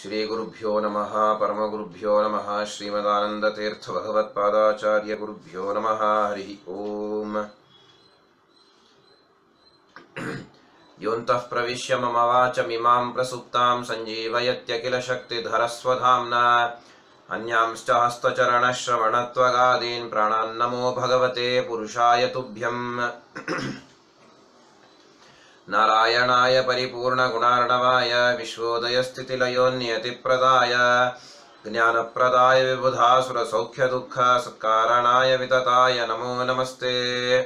श्री गुरुभ्यो नमः परमगुरुभ्यो नमः श्रीमदानंदतीर्थ भगवत्पादाचार्य गुरुभ्यो नमः हरि ओम। योऽन्तः प्रविश्य मम वाचमिमां प्रसुप्तां सञ्जीवयत्यखिल शक्तिधरस्वधाम्ना अन्यांश्च हस्तचरणश्रवणत्वगादीन् प्राणान् नमो भगवते पुरुषाय तुभ्यम्। नारायणाय परिपूर्णगुणार्णवाय विश्वोदयस्थितिलयोन्नियतिप्रदाय ज्ञानप्रदाय विबुधासुरसौख्यदुःखसत्कारणाय वितताय नमो नमस्ते।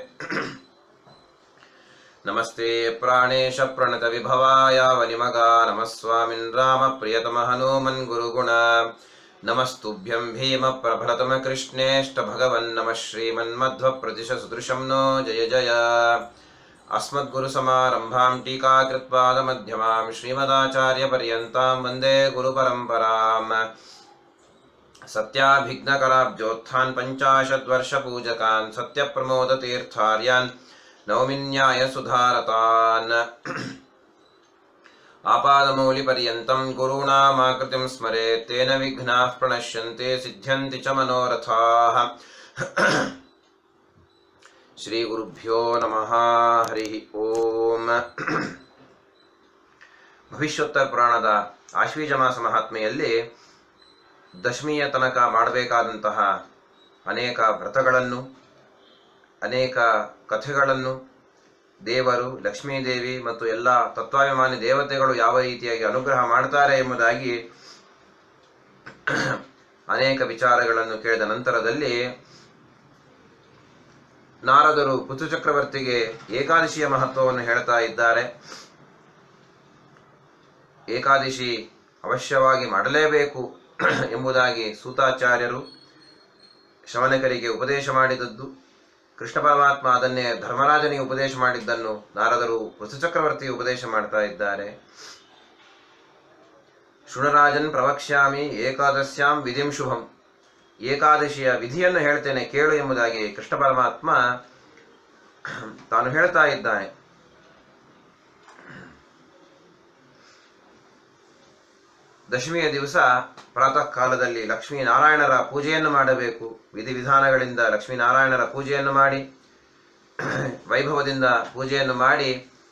नमस्ते प्राणेश प्रणतविभवाय वनिमगा नमः स्वामिन् रामप्रियतमः हनूमन् गुरुगुण नमस्तुभ्यं भीम प्रबलतम कृष्णेष्ट भगवन् नमः श्रीमन्मध्वप्रतिशसुदृशं नो जय जय। अस्मद्गुरुसमारम्भां टीकाकृत्पादमध्यमां श्रीमदाचार्यपर्यन्तां वन्दे गुरुपरम्पराम्। सत्याभिघ्नकराब्जोत्थान् पञ्चाशद्वर्षपूजकान् सत्यप्रमोदतीर्थार्यान् नौमिन्यायसुधारतान् आपादमौलिपर्यन्तं गुरूणामाकृतिं स्मरेत् तेन विघ्नाः प्रणश्यन्ते सिद्ध्यन्ति च मनोरथाः। श्री गुरुभ्यो नमः हरि ओम। ಭವಿಷ್ಯೋತ್ತರ ಪುರಾಣದ ಆಶ್ವೀಜ ಮಾಸ ಮಹಾತ್ಮೆಯಲ್ಲಿ ದಶಮಿಯ ತನಕ ಮಾಡಬೇಕಾದಂತಹ ಅನೇಕ ವ್ರತಗಳನ್ನು ಅನೇಕ ಕಥೆಗಳನ್ನು ದೇವರು ಲಕ್ಷ್ಮೀದೇವಿ ಮತ್ತು ಎಲ್ಲ ತತ್ವಾಭಿಮಾನಿ ದೇವತೆಗಳು ಯಾವ ರೀತಿಯಾಗಿ ಅನುಗ್ರಹ ಮಾಡ್ತಾರೆ ಎಂಬುದಾಗಿ ಅನೇಕ ವಿಚಾರಗಳನ್ನು ಕೇಳಿದ ನಂತರದಲ್ಲಿ ನಾರದರು ಪೃಥು ಚಕ್ರವರ್ತಿಗೆ ಏಕಾದಶಿಯ ಮಹತ್ವವನ್ನು ಹೇಳ್ತಾ ಇದ್ದಾರೆ. ಏಕಾದಶಿ ಅವಶ್ಯವಾಗಿ ಮಾಡಲೇಬೇಕು ಎಂಬುದಾಗಿ ಸೂತಾಚಾರ್ಯರು ಶಮನಕರಿಗೆ ಉಪದೇಶ ಮಾಡಿದದ್ದು, ಕೃಷ್ಣ ಪರಮಾತ್ಮ ಅದನ್ನೇ ಧರ್ಮರಾಜನಿಗೆ ಉಪದೇಶ ಮಾಡಿದ್ದನ್ನು ನಾರದರು ಪೃಥು ಚಕ್ರವರ್ತಿಗೆ ಉಪದೇಶ ಮಾಡ್ತಾ ಇದ್ದಾರೆ. ಶೃಣರಾಜನ್ ಪ್ರವಕ್ಷ್ಯಾಮಿ ಏಕಾದಶ್ಯಾಂ ವಿಧಿಂ ಶುಭಂ, ಏಕಾದಶಿಯ ವಿಧಿಯನ್ನು ಹೇಳ್ತೇನೆ ಕೇಳು ಎಂಬುದಾಗಿ ಕೃಷ್ಣ ಪರಮಾತ್ಮ ತಾನು ಹೇಳ್ತಾ ಇದ್ದಾನೆ. ದಶಮಿಯ ದಿವಸ ಪ್ರಾತಃ ಕಾಲದಲ್ಲಿ ಲಕ್ಷ್ಮೀನಾರಾಯಣರ ಪೂಜೆಯನ್ನು ಮಾಡಬೇಕು. ವಿಧಿವಿಧಾನಗಳಿಂದ ಲಕ್ಷ್ಮೀನಾರಾಯಣರ ಪೂಜೆಯನ್ನು ಮಾಡಿ ವೈಭವದಿಂದ ಪೂಜೆಯನ್ನು ಮಾಡಿ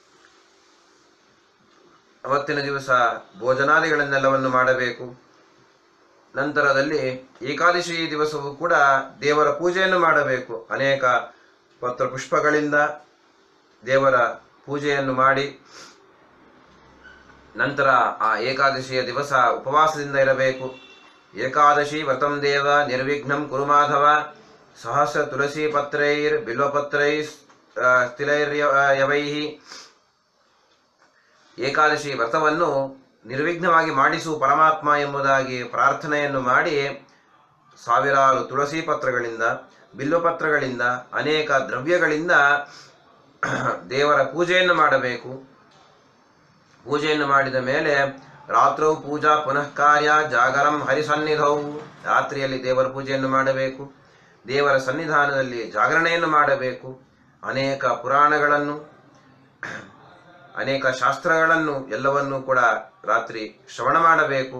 ಅವತ್ತಿನ ದಿವಸ ಭೋಜನಾದಿಗಳನ್ನೆಲ್ಲವನ್ನು ಮಾಡಬೇಕು. ನಂತರದಲ್ಲಿ ಏಕಾದಶಿ ದಿವಸವೂ ಕೂಡ ದೇವರ ಪೂಜೆಯನ್ನು ಮಾಡಬೇಕು. ಅನೇಕ ಪತ್ರ ಪುಷ್ಪಗಳಿಂದ ದೇವರ ಪೂಜೆಯನ್ನು ಮಾಡಿ ನಂತರ ಆ ಏಕಾದಶಿಯ ದಿವಸ ಉಪವಾಸದಿಂದ ಇರಬೇಕು. ಏಕಾದಶಿ ವ್ರತಂ ದೇವ ನಿರ್ವಿಘ್ನಂ ಕುರು ಮಾಧವ ಸಹಸ್ರ ತುಳಸಿ ಪತ್ರೈರ್ ಬಿಲ್ವಪತ್ರೈ ಸ್ಥಿಲೈರ್ಯವೈ. ಏಕಾದಶಿ ವ್ರತವನ್ನು ನಿರ್ವಿಘ್ನವಾಗಿ ಮಾಡಿಸು ಪರಮಾತ್ಮ ಎಂಬುದಾಗಿ ಪ್ರಾರ್ಥನೆಯನ್ನು ಮಾಡಿ ಸಾವಿರಾರು ತುಳಸಿ ಪತ್ರಗಳಿಂದ ಬಿಲ್ವಪತ್ರಗಳಿಂದ ಅನೇಕ ದ್ರವ್ಯಗಳಿಂದ ದೇವರ ಪೂಜೆಯನ್ನು ಮಾಡಬೇಕು. ಪೂಜೆಯನ್ನು ಮಾಡಿದ ಮೇಲೆ ರಾತ್ರೌ ಪೂಜಾ ಪುನಃ ಕಾರ್ಯ ಜಾಗರಂ ಹರಿಸನ್ನಿಧೌ, ರಾತ್ರಿಯಲ್ಲಿ ದೇವರ ಪೂಜೆಯನ್ನು ಮಾಡಬೇಕು. ದೇವರ ಸನ್ನಿಧಾನದಲ್ಲಿ ಜಾಗರಣೆಯನ್ನು ಮಾಡಬೇಕು. ಅನೇಕ ಪುರಾಣಗಳನ್ನು ಅನೇಕ ಶಾಸ್ತ್ರಗಳನ್ನು ಎಲ್ಲವನ್ನೂ ಕೂಡ ರಾತ್ರಿ ಶ್ರವಣ ಮಾಡಬೇಕು.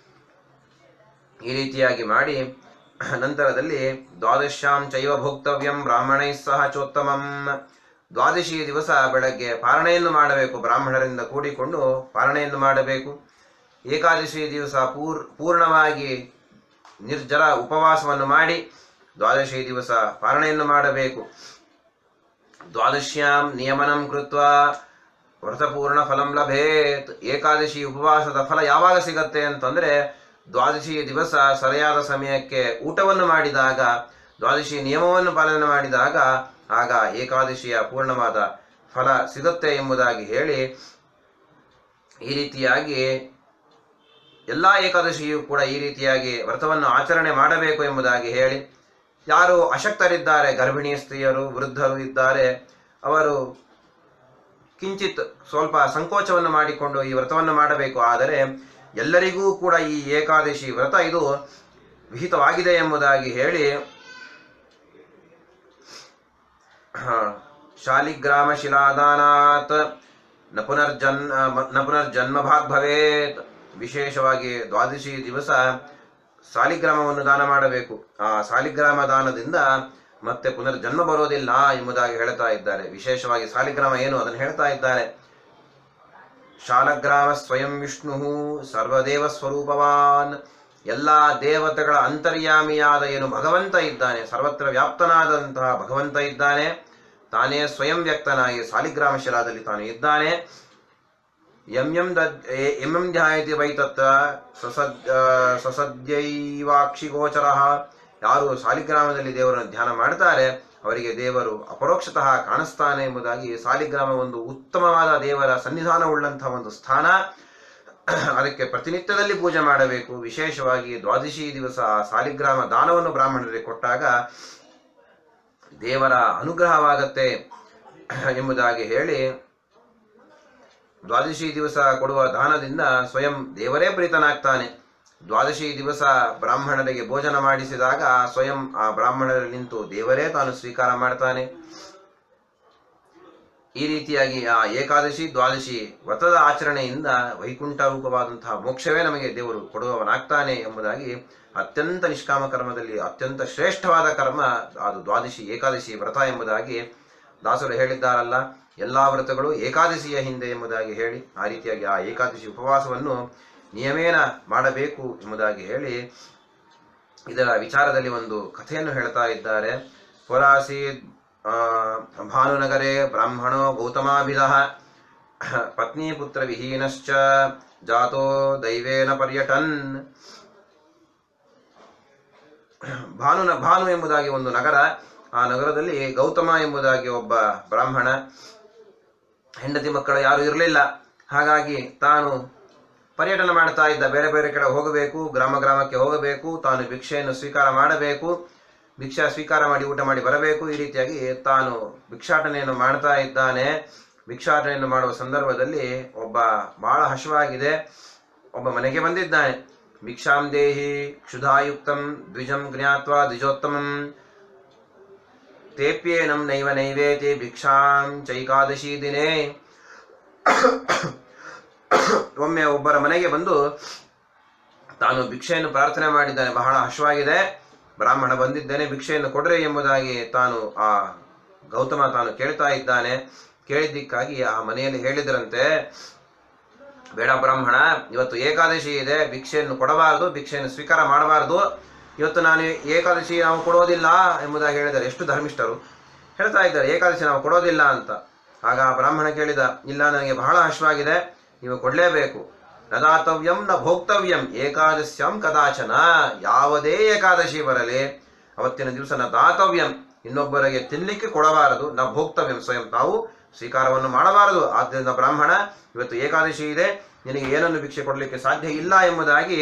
ಈ ರೀತಿಯಾಗಿ ಮಾಡಿ ನಂತರದಲ್ಲಿ ದ್ವಾದಶ್ಯಾಂ ಚೈವ ಭೋಕ್ತವ್ಯಂ ಬ್ರಾಹ್ಮಣೈ ಸಹ ಚೋತ್ತಮಂ, ದ್ವಾದಶಿ ದಿವಸ ಬೆಳಗ್ಗೆ ಪಾರಣೆಯನ್ನು ಮಾಡಬೇಕು. ಬ್ರಾಹ್ಮಣರಿಂದ ಕೂಡಿಕೊಂಡು ಪಾರಣೆಯನ್ನು ಮಾಡಬೇಕು. ಏಕಾದಶಿ ದಿವಸ ಪೂರ್ಣವಾಗಿ ನಿರ್ಜರ ಉಪವಾಸವನ್ನು ಮಾಡಿ ದ್ವಾದಶಿ ದಿವಸ ಪಾರಣೆಯನ್ನು ಮಾಡಬೇಕು. ದ್ವಾದಶ್ಯಾಂ ನಿಯಮನಂ ಕೃತ್ವಾ ವ್ರತಪೂರ್ಣ ಫಲಂ ಲಭೇತ್, ಏಕಾದಶಿ ಉಪವಾಸದ ಫಲ ಯಾವಾಗ ಸಿಗತ್ತೆ ಅಂತಂದ್ರೆ ದ್ವಾದಶಿ ದಿವಸ ಸರಿಯಾದ ಸಮಯಕ್ಕೆ ಊಟವನ್ನು ಮಾಡಿದಾಗ, ದ್ವಾದಶಿ ನಿಯಮವನ್ನು ಪಾಲನೆ ಮಾಡಿದಾಗ ಆಗ ಏಕಾದಶಿಯ ಪೂರ್ಣವಾದ ಫಲ ಸಿಗುತ್ತೆ ಎಂಬುದಾಗಿ ಹೇಳಿ, ಈ ರೀತಿಯಾಗಿ ಎಲ್ಲ ಏಕಾದಶಿಯು ಕೂಡ ಈ ರೀತಿಯಾಗಿ ವ್ರತವನ್ನು ಆಚರಣೆ ಮಾಡಬೇಕು ಎಂಬುದಾಗಿ ಹೇಳಿ, ಯಾರು ಅಶಕ್ತರಿದ್ದಾರೆ, ಗರ್ಭಿಣಿ ಸ್ತ್ರೀಯರು ವೃದ್ಧರು ಇದ್ದಾರೆ, ಅವರು ಕಿಂಚಿತ್ ಸ್ವಲ್ಪ ಸಂಕೋಚವನ್ನು ಮಾಡಿಕೊಂಡು ಈ ವ್ರತವನ್ನು ಮಾಡಬೇಕು. ಆದರೆ ಎಲ್ಲರಿಗೂ ಕೂಡ ಈ ಏಕಾದಶಿ ವ್ರತ ಇದು ವಿಹಿತವಾಗಿದೆ ಎಂಬುದಾಗಿ ಹೇಳಿ ಶಾಲಿಗ್ರಾಮ ಶಿಲಾದಾನಾತ್ ನ ಪುನರ್ಜನ್ಮ ಭಾಗ್ ಭವೇತ್, ವಿಶೇಷವಾಗಿ ದ್ವಾದಶಿ ದಿವಸ ಸಾಲಿಗ್ರಾಮವನ್ನು ದಾನ ಮಾಡಬೇಕು. ಆ ಸಾಲಿಗ್ರಾಮ ದಾನದಿಂದ ಮತ್ತೆ ಪುನರ್ಜನ್ಮ ಬರೋದಿಲ್ಲ ಎಂಬುದಾಗಿ ಹೇಳ್ತಾ ಇದ್ದಾರೆ. ವಿಶೇಷವಾಗಿ ಸಾಲಿಗ್ರಾಮ ಏನು ಅದನ್ನು ಹೇಳ್ತಾ ಇದ್ದಾರೆ. ಶಾಲಗ್ರಾಮ ಸ್ವಯಂ ವಿಷ್ಣು ಸರ್ವದೇವ ಸ್ವರೂಪವಾನ್. ಎಲ್ಲ ದೇವತೆಗಳ ಅಂತರ್ಯಾಮಿಯಾದ ಏನು ಭಗವಂತ ಇದ್ದಾನೆ, ಸರ್ವತ್ರ ವ್ಯಾಪ್ತನಾದಂತಹ ಭಗವಂತ ಇದ್ದಾನೆ, ತಾನೇ ಸ್ವಯಂ ವ್ಯಕ್ತನಾಗಿ ಸಾಲಿಗ್ರಾಮ ಶಿಲಾದಲ್ಲಿ ತಾನು ಇದ್ದಾನೆ. ಯಂ ಧ್ಯಾಯತಿ ವೈತತ್ತ ಸಸದ್ಯೈವಾಕ್ಷಿ ಗೋಚರ. ಯಾರು ಸಾಲಿಗ್ರಾಮದಲ್ಲಿ ದೇವರನ್ನು ಧ್ಯಾನ ಮಾಡ್ತಾರೆ ಅವರಿಗೆ ದೇವರು ಅಪರೋಕ್ಷತಃ ಕಾಣಿಸ್ತಾನೆ ಎಂಬುದಾಗಿ. ಸಾಲಿಗ್ರಾಮ ಒಂದು ಉತ್ತಮವಾದ ದೇವರ ಸನ್ನಿಧಾನವುಳ್ಳಂತಹ ಒಂದು ಸ್ಥಾನ. ಅದಕ್ಕೆ ಪ್ರತಿನಿತ್ಯದಲ್ಲಿ ಪೂಜೆ ಮಾಡಬೇಕು. ವಿಶೇಷವಾಗಿ ದ್ವಾದಶಿ ದಿವಸ ಸಾಲಿಗ್ರಾಮ ದಾನವನ್ನು ಬ್ರಾಹ್ಮಣರಿಗೆ ಕೊಟ್ಟಾಗ ದೇವರ ಅನುಗ್ರಹವಾಗತ್ತೆ ಎಂಬುದಾಗಿ ಹೇಳಿ, ದ್ವಾದಶಿ ದಿವಸ ಕೊಡುವ ದಾನದಿಂದ ಸ್ವಯಂ ದೇವರೇ ಪ್ರೀತನಾಗ್ತಾನೆ. ದ್ವಾದಶಿ ದಿವಸ ಬ್ರಾಹ್ಮಣರಿಗೆ ಭೋಜನ ಮಾಡಿಸಿದಾಗ ಸ್ವಯಂ ಆ ಬ್ರಾಹ್ಮಣರಲ್ಲಿ ನಿಂತು ದೇವರೇ ತಾನು ಸ್ವೀಕಾರ ಮಾಡ್ತಾನೆ. ಈ ರೀತಿಯಾಗಿ ಆ ಏಕಾದಶಿ ದ್ವಾದಶಿ ವ್ರತದ ಆಚರಣೆಯಿಂದ ವೈಕುಂಠ ರೂಪವಾದಂತಹ ಮೋಕ್ಷವೇ ನಮಗೆ ದೇವರು ಕೊಡುವವನಾಗ್ತಾನೆ ಎಂಬುದಾಗಿ ಅತ್ಯಂತ ನಿಷ್ಕಾಮ ಕರ್ಮದಲ್ಲಿ ಅತ್ಯಂತ ಶ್ರೇಷ್ಠವಾದ ಕರ್ಮ ಅದು ದ್ವಾದಶಿ ಏಕಾದಶಿ ವ್ರತ ಎಂಬುದಾಗಿ ದಾಸರು ಹೇಳಿದ್ದಾರಲ್ಲ. ಎಲ್ಲ ವ್ರತಗಳು ಏಕಾದಶಿಯ ಹಿಂದೆ ಎಂಬುದಾಗಿ ಹೇಳಿ ಆ ರೀತಿಯಾಗಿ ಆ ಏಕಾದಶಿ ಉಪವಾಸವನ್ನು ನಿಯಮೇನ ಮಾಡಬೇಕು ಎಂಬುದಾಗಿ ಹೇಳಿ ಇದರ ವಿಚಾರದಲ್ಲಿ ಒಂದು ಕಥೆಯನ್ನು ಹೇಳ್ತಾ ಇದ್ದಾರೆ. ಪುರಾಸೀದ್ ಭಾನುನಗರೆ ಬ್ರಾಹ್ಮಣೋ ಗೌತಮಾಭಿದಃ ಪತ್ನಿ ಪುತ್ರ ವಿಹೀನಶ್ಚ ಜಾತೋ ದೈವೇನ ಪರ್ಯಟನ್. ಭಾನು ಎಂಬುದಾಗಿ ಒಂದು ನಗರ. ಆ ನಗರದಲ್ಲಿ ಗೌತಮ ಎಂಬುದಾಗಿ ಒಬ್ಬ ಬ್ರಾಹ್ಮಣ, ಹೆಂಡತಿ ಮಕ್ಕಳು ಯಾರು ಇರಲಿಲ್ಲ. ಹಾಗಾಗಿ ತಾನು ಪರ್ಯಟನ ಮಾಡ್ತಾ ಇದ್ದ. ಬೇರೆ ಬೇರೆ ಕಡೆ ಹೋಗಬೇಕು, ಗ್ರಾಮಕ್ಕೆ ಹೋಗಬೇಕು, ತಾನು ಭಿಕ್ಷೆಯನ್ನು ಸ್ವೀಕಾರ ಮಾಡಬೇಕು, ಭಿಕ್ಷಾ ಸ್ವೀಕಾರ ಮಾಡಿ ಊಟ ಮಾಡಿ ಬರಬೇಕು. ಈ ರೀತಿಯಾಗಿ ತಾನು ಭಿಕ್ಷಾಟನೆಯನ್ನು ಮಾಡ್ತಾ ಇದ್ದಾನೆ. ಭಿಕ್ಷಾಟನೆಯನ್ನು ಮಾಡುವ ಸಂದರ್ಭದಲ್ಲಿ ಒಬ್ಬ ಬಹಳ ಹಸಿವಾಗಿದೆ, ಒಬ್ಬ ಮನೆಗೆ ಬಂದಿದ್ದಾನೆ. ಭಿಕ್ಷಾಂ ದೇಹಿ ಕ್ಷುಧಾಯುಕ್ತಂ ದ್ವಿಜಂ ಜ್ಞಾತ್ವಾ ದ್ವಿಜೋತ್ತಮಂ ತೇಪ್ಯೇನಂ ನೈವ ನೈವೇತಿ ಭಿಕ್ಷಾಂ ಚೈಕಾದಶಿ ದಿನೇ. ಒಮ್ಮೆ ಒಬ್ಬರ ಮನೆಗೆ ಬಂದು ತಾನು ಭಿಕ್ಷೆಯನ್ನು ಪ್ರಾರ್ಥನೆ ಮಾಡಿದ್ದಾನೆ. ಬಹಳ ಹಸಿವಾಗಿದೆ, ಬ್ರಾಹ್ಮಣ ಬಂದಿದ್ದೇನೆ, ಭಿಕ್ಷೆಯನ್ನು ಕೊಡ್ರೆ ಎಂಬುದಾಗಿ ತಾನು ಆ ಗೌತಮ ತಾನು ಕೇಳ್ತಾ ಇದ್ದಾನೆ. ಕೇಳಿದ್ದಕ್ಕಾಗಿ ಆ ಮನೆಯಲ್ಲಿ ಹೇಳಿದ್ರಂತೆ, ಬೇಡ ಬ್ರಾಹ್ಮಣ, ಇವತ್ತು ಏಕಾದಶಿ ಇದೆ, ಭಿಕ್ಷೆಯನ್ನು ಕೊಡಬಾರದು, ಭಿಕ್ಷೆಯನ್ನು ಸ್ವೀಕಾರ ಮಾಡಬಾರದು, ಇವತ್ತು ನಾನು ಏಕಾದಶಿ ನಾವು ಕೊಡೋದಿಲ್ಲ ಎಂಬುದಾಗಿ ಹೇಳಿದ್ದಾರೆ. ಎಷ್ಟು ಧರ್ಮಿಷ್ಠರು ಹೇಳ್ತಾ ಇದ್ದಾರೆ, ಏಕಾದಶಿ ನಾವು ಕೊಡೋದಿಲ್ಲ ಅಂತ. ಆಗ ಆ ಬ್ರಾಹ್ಮಣ ಕೇಳಿದ, ಇಲ್ಲ ನನಗೆ ಬಹಳ ಹಸಿವಾಗಿದೆ, ನೀವು ಕೊಡಲೇಬೇಕು. ನ ದಾತವ್ಯಂ ನ ಭೋಕ್ತವ್ಯಂ ಏಕಾದಶ್ಯಾಂ ಕದಾಚನ. ಯಾವುದೇ ಏಕಾದಶಿ ಬರಲಿ ಅವತ್ತಿನ ದಿವಸ ನ ದಾತವ್ಯಂ, ಇನ್ನೊಬ್ಬರಿಗೆ ತಿನ್ನಲಿಕ್ಕೆ ಕೊಡಬಾರದು, ನ ಭೋಕ್ತವ್ಯಂ, ಸ್ವಯಂ ತಾವು ಸ್ವೀಕಾರವನ್ನು ಮಾಡಬಾರದು. ಆದ್ದರಿಂದ ಬ್ರಾಹ್ಮಣ, ಇವತ್ತು ಏಕಾದಶಿ ಇದೆ, ನಿನಗೆ ಏನನ್ನು ಭಿಕ್ಷೆ ಕೊಡಲಿಕ್ಕೆ ಸಾಧ್ಯ ಇಲ್ಲ ಎಂಬುದಾಗಿ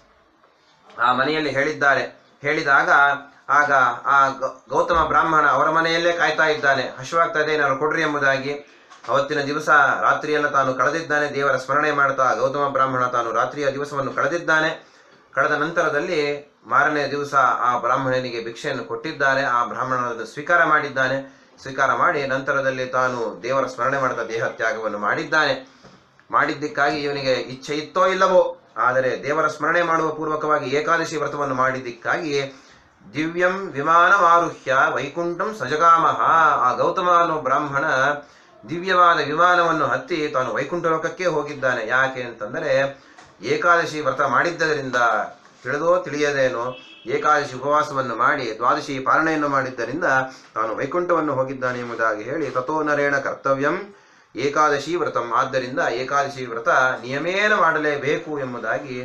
ಆ ಮನೆಯಲ್ಲಿ ಹೇಳಿದ್ದಾರೆ. ಹೇಳಿದಾಗ ಆಗ ಆ ಗೌತಮ ಬ್ರಾಹ್ಮಣ ಅವರ ಮನೆಯಲ್ಲೇ ಕಾಯ್ತಾ ಇದ್ದಾನೆ. ಹಸಿವಾಗ್ತಾ ಇದೆ, ನಾನು ಕೊಡ್ರಿ ಎಂಬುದಾಗಿ. ಅವತ್ತಿನ ದಿವಸ ರಾತ್ರಿಯೆಲ್ಲ ತಾನು ಕಳೆದಿದ್ದಾನೆ, ದೇವರ ಸ್ಮರಣೆ ಮಾಡ್ತಾ ಗೌತಮ ಬ್ರಾಹ್ಮಣ ತಾನು ರಾತ್ರಿಯ ದಿವಸವನ್ನು ಕಳೆದಿದ್ದಾನೆ. ಕಳೆದ ನಂತರದಲ್ಲಿ ಮಾರನೇ ದಿವಸ ಆ ಬ್ರಾಹ್ಮಣನಿಗೆ ಭಿಕ್ಷೆಯನ್ನು ಕೊಟ್ಟಿದ್ದಾರೆ. ಆ ಬ್ರಾಹ್ಮಣನನ್ನು ಸ್ವೀಕಾರ ಮಾಡಿದ್ದಾನೆ. ಸ್ವೀಕಾರ ಮಾಡಿ ನಂತರದಲ್ಲಿ ತಾನು ದೇವರ ಸ್ಮರಣೆ ಮಾಡ್ತಾ ದೇಹ ತ್ಯಾಗವನ್ನು ಮಾಡಿದ್ದಾನೆ. ಮಾಡಿದ್ದಕ್ಕಾಗಿ ಇವನಿಗೆ ಇಚ್ಛೆ ಇತ್ತೋ ಇಲ್ಲವೋ, ಆದರೆ ದೇವರ ಸ್ಮರಣೆ ಮಾಡುವ ಪೂರ್ವಕವಾಗಿ ಏಕಾದಶಿ ವ್ರತವನ್ನು ಮಾಡಿದ್ದಕ್ಕಾಗಿ ದಿವ್ಯಂ ವಿಮಾನಮಾರುಹ್ಯ ವೈಕುಂಠಂ ಸಜಗಾಮಹ. ಆ ಗೌತಮ ಅನ್ನೋ ಬ್ರಾಹ್ಮಣ ದಿವ್ಯವಾದ ವಿಮಾನವನ್ನು ಹತ್ತಿ ತಾನು ವೈಕುಂಠ ಲೋಕಕ್ಕೆ ಹೋಗಿದ್ದಾನೆ. ಯಾಕೆ ಅಂತಂದರೆ ಏಕಾದಶಿ ವ್ರತ ಮಾಡಿದ್ದರಿಂದ, ತಿಳಿದೋ ತಿಳಿಯದೇನೋ ಏಕಾದಶಿ ಉಪವಾಸವನ್ನು ಮಾಡಿ ದ್ವಾದಶಿ ಪಾಲನೆಯನ್ನು ಮಾಡಿದ್ದರಿಂದ ತಾನು ವೈಕುಂಠವನ್ನು ಹೋಗಿದ್ದಾನೆ ಎಂಬುದಾಗಿ ಹೇಳಿ, ತಥೋ ನರೇಣ ಕರ್ತವ್ಯಂ ಏಕಾದಶಿ ವ್ರತಂ. ಆದ್ದರಿಂದ ಏಕಾದಶಿ ವ್ರತ ನಿಯಮೇನ ಮಾಡಲೇಬೇಕು ಎಂಬುದಾಗಿ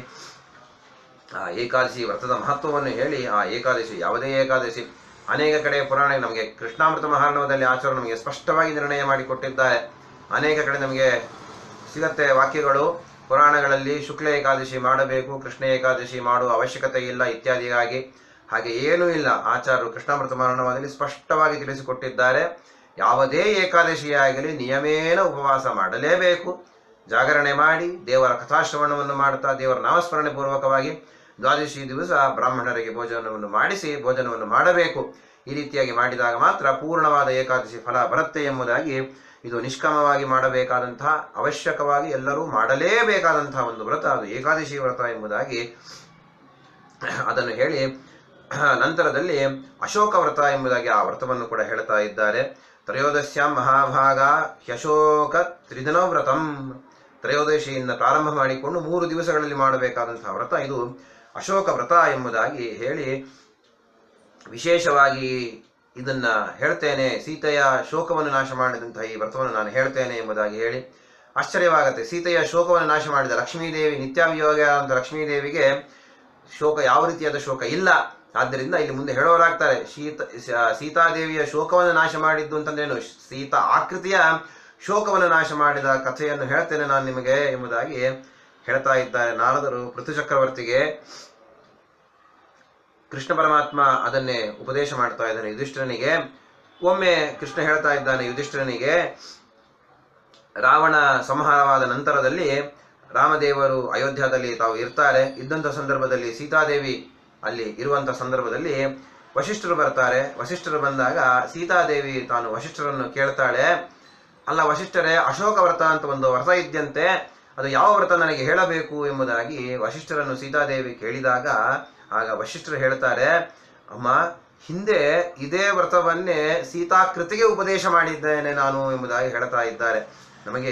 ಆ ಏಕಾದಶಿ ವ್ರತದ ಮಹತ್ವವನ್ನು ಹೇಳಿ, ಆ ಏಕಾದಶಿ ಯಾವುದೇ ಏಕಾದಶಿ ಅನೇಕ ಕಡೆ ಪುರಾಣ ನಮಗೆ ಕೃಷ್ಣಾಮೃತ ಮಹಾರ್ಣವದಲ್ಲಿ ಆಚಾರ್ಯ ನಮಗೆ ಸ್ಪಷ್ಟವಾಗಿ ನಿರ್ಣಯ ಮಾಡಿಕೊಟ್ಟಿದ್ದಾರೆ. ಅನೇಕ ಕಡೆ ನಮಗೆ ಸಿಗತ್ತೆ ವಾಕ್ಯಗಳು ಪುರಾಣಗಳಲ್ಲಿ. ಶುಕ್ಲ ಏಕಾದಶಿ ಮಾಡಬೇಕು, ಕೃಷ್ಣ ಏಕಾದಶಿ ಮಾಡುವ ಅವಶ್ಯಕತೆ ಇಲ್ಲ ಇತ್ಯಾದಿಯಾಗಿ. ಹಾಗೆ ಏನೂ ಇಲ್ಲ. ಆಚಾರ್ಯರು ಕೃಷ್ಣಾಮೃತ ಮಹಾರ್ಣವದಲ್ಲಿ ಸ್ಪಷ್ಟವಾಗಿ ತಿಳಿಸಿಕೊಟ್ಟಿದ್ದಾರೆ. ಯಾವುದೇ ಏಕಾದಶಿಯಾಗಲಿ ನಿಯಮೇನ ಉಪವಾಸ ಮಾಡಲೇಬೇಕು. ಜಾಗರಣೆ ಮಾಡಿ ದೇವರ ಕಥಾಶ್ರವಣವನ್ನು ಮಾಡುತ್ತಾ ದೇವರ ನಾಮಸ್ಮರಣೆ ಪೂರ್ವಕವಾಗಿ ದ್ವಾದಶಿ ದಿವಸ ಬ್ರಾಹ್ಮಣರಿಗೆ ಭೋಜನವನ್ನು ಮಾಡಿಸಿ ಭೋಜನವನ್ನು ಮಾಡಬೇಕು. ಈ ರೀತಿಯಾಗಿ ಮಾಡಿದಾಗ ಮಾತ್ರ ಪೂರ್ಣವಾದ ಏಕಾದಶಿ ಫಲ ಬರುತ್ತೆ ಎಂಬುದಾಗಿ ಇದು ನಿಷ್ಕಾಮವಾಗಿ ಮಾಡಬೇಕಾದಂತಹ, ಅವಶ್ಯಕವಾಗಿ ಎಲ್ಲರೂ ಮಾಡಲೇಬೇಕಾದಂತಹ ಒಂದು ವ್ರತ, ಅದು ಏಕಾದಶಿ ವ್ರತ ಎಂಬುದಾಗಿ ಅದನ್ನು ಹೇಳಿ ನಂತರದಲ್ಲಿ ಅಶೋಕ ವ್ರತ ಎಂಬುದಾಗಿ ಆ ವ್ರತವನ್ನು ಕೂಡ ಹೇಳ್ತಾ ಇದ್ದಾರೆ. ತ್ರಯೋದಶ್ಯಾಂ ಮಹಾಭಾಗ ಹ್ಯಶೋಕ ತ್ರಿದಿನ ವ್ರತಂ. ತ್ರಯೋದಶಿಯಿಂದ ಪ್ರಾರಂಭ ಮಾಡಿಕೊಂಡು 3 ದಿವಸಗಳಲ್ಲಿ ಮಾಡಬೇಕಾದಂತಹ ವ್ರತ ಇದು ಅಶೋಕ ವ್ರತ ಎಂಬುದಾಗಿ ಹೇಳಿ ವಿಶೇಷವಾಗಿ ಇದನ್ನ ಹೇಳ್ತೇನೆ. ಸೀತೆಯ ಶೋಕವನ್ನು ನಾಶ ಮಾಡಿದಂತಹ ಈ ವ್ರತವನ್ನು ನಾನು ಹೇಳ್ತೇನೆ ಎಂಬುದಾಗಿ ಹೇಳಿ ಆಶ್ಚರ್ಯವಾಗುತ್ತೆ. ಸೀತೆಯ ಶೋಕವನ್ನು ನಾಶ ಮಾಡಿದ ಲಕ್ಷ್ಮೀದೇವಿ, ನಿತ್ಯಾವಿಯೋಗ ಅಂತ ಲಕ್ಷ್ಮೀದೇವಿಗೆ ಶೋಕ, ಯಾವ ರೀತಿಯಾದ ಶೋಕ ಇಲ್ಲ. ಆದ್ದರಿಂದ ಇಲ್ಲಿ ಮುಂದೆ ಹೇಳೋರಾಗ್ತಾರೆ, ಸೀತಾದೇವಿಯ ಶೋಕವನ್ನು ನಾಶ ಮಾಡಿದ್ದು ಅಂತಂದ್ರೇನು, ಸೀತಾ ಆಕೃತಿಯ ಶೋಕವನ್ನು ನಾಶ ಮಾಡಿದ ಕಥೆಯನ್ನು ಹೇಳ್ತೇನೆ ನಾನು ನಿಮಗೆ ಎಂಬುದಾಗಿ ಹೇಳ್ತಾ ಇದ್ದಾರೆ ನಾರದರು ಪೃಥು ಚಕ್ರವರ್ತಿಗೆ. ಕೃಷ್ಣ ಪರಮಾತ್ಮ ಅದನ್ನೇ ಉಪದೇಶ ಮಾಡ್ತಾ ಇದ್ದಾನೆ ಯುಧಿಷ್ಠಿರನಿಗೆ. ಒಮ್ಮೆ ಕೃಷ್ಣ ಹೇಳ್ತಾ ಇದ್ದಾನೆ ಯುಧಿಷ್ಠಿರನಿಗೆ, ರಾವಣ ಸಂಹಾರವಾದ ನಂತರದಲ್ಲಿ ರಾಮದೇವರು ಅಯೋಧ್ಯದಲ್ಲಿ ತಾವು ಇರ್ತಾರೆ. ಇದ್ದಂಥ ಸಂದರ್ಭದಲ್ಲಿ ಸೀತಾದೇವಿ ಅಲ್ಲಿ ಇರುವಂಥ ಸಂದರ್ಭದಲ್ಲಿ ವಶಿಷ್ಠರು ಬರ್ತಾರೆ. ವಶಿಷ್ಠರು ಬಂದಾಗ ಸೀತಾದೇವಿ ತಾನು ವಶಿಷ್ಠರನ್ನು ಕೇಳ್ತಾಳೆ, ಅಲ್ಲ ವಶಿಷ್ಠರೇ, ಅಶೋಕ ವ್ರತ ಅಂತ ಒಂದು ವ್ರತ ಇದ್ದಂತೆ, ಅದು ಯಾವ ವ್ರತ ನನಗೆ ಹೇಳಬೇಕು ಎಂಬುದಾಗಿ ವಶಿಷ್ಠರನ್ನು ಸೀತಾದೇವಿ ಕೇಳಿದಾಗ ಆಗ ವಶಿಷ್ಠರು ಹೇಳ್ತಾರೆ, ಅಮ್ಮ ಹಿಂದೆ ಇದೇ ವ್ರತವನ್ನೇ ಸೀತಾಕೃತಿಗೆ ಉಪದೇಶ ಮಾಡಿದ್ದೇನೆ ನಾನು ಎಂಬುದಾಗಿ ಹೇಳ್ತಾ ಇದ್ದಾರೆ. ನಮಗೆ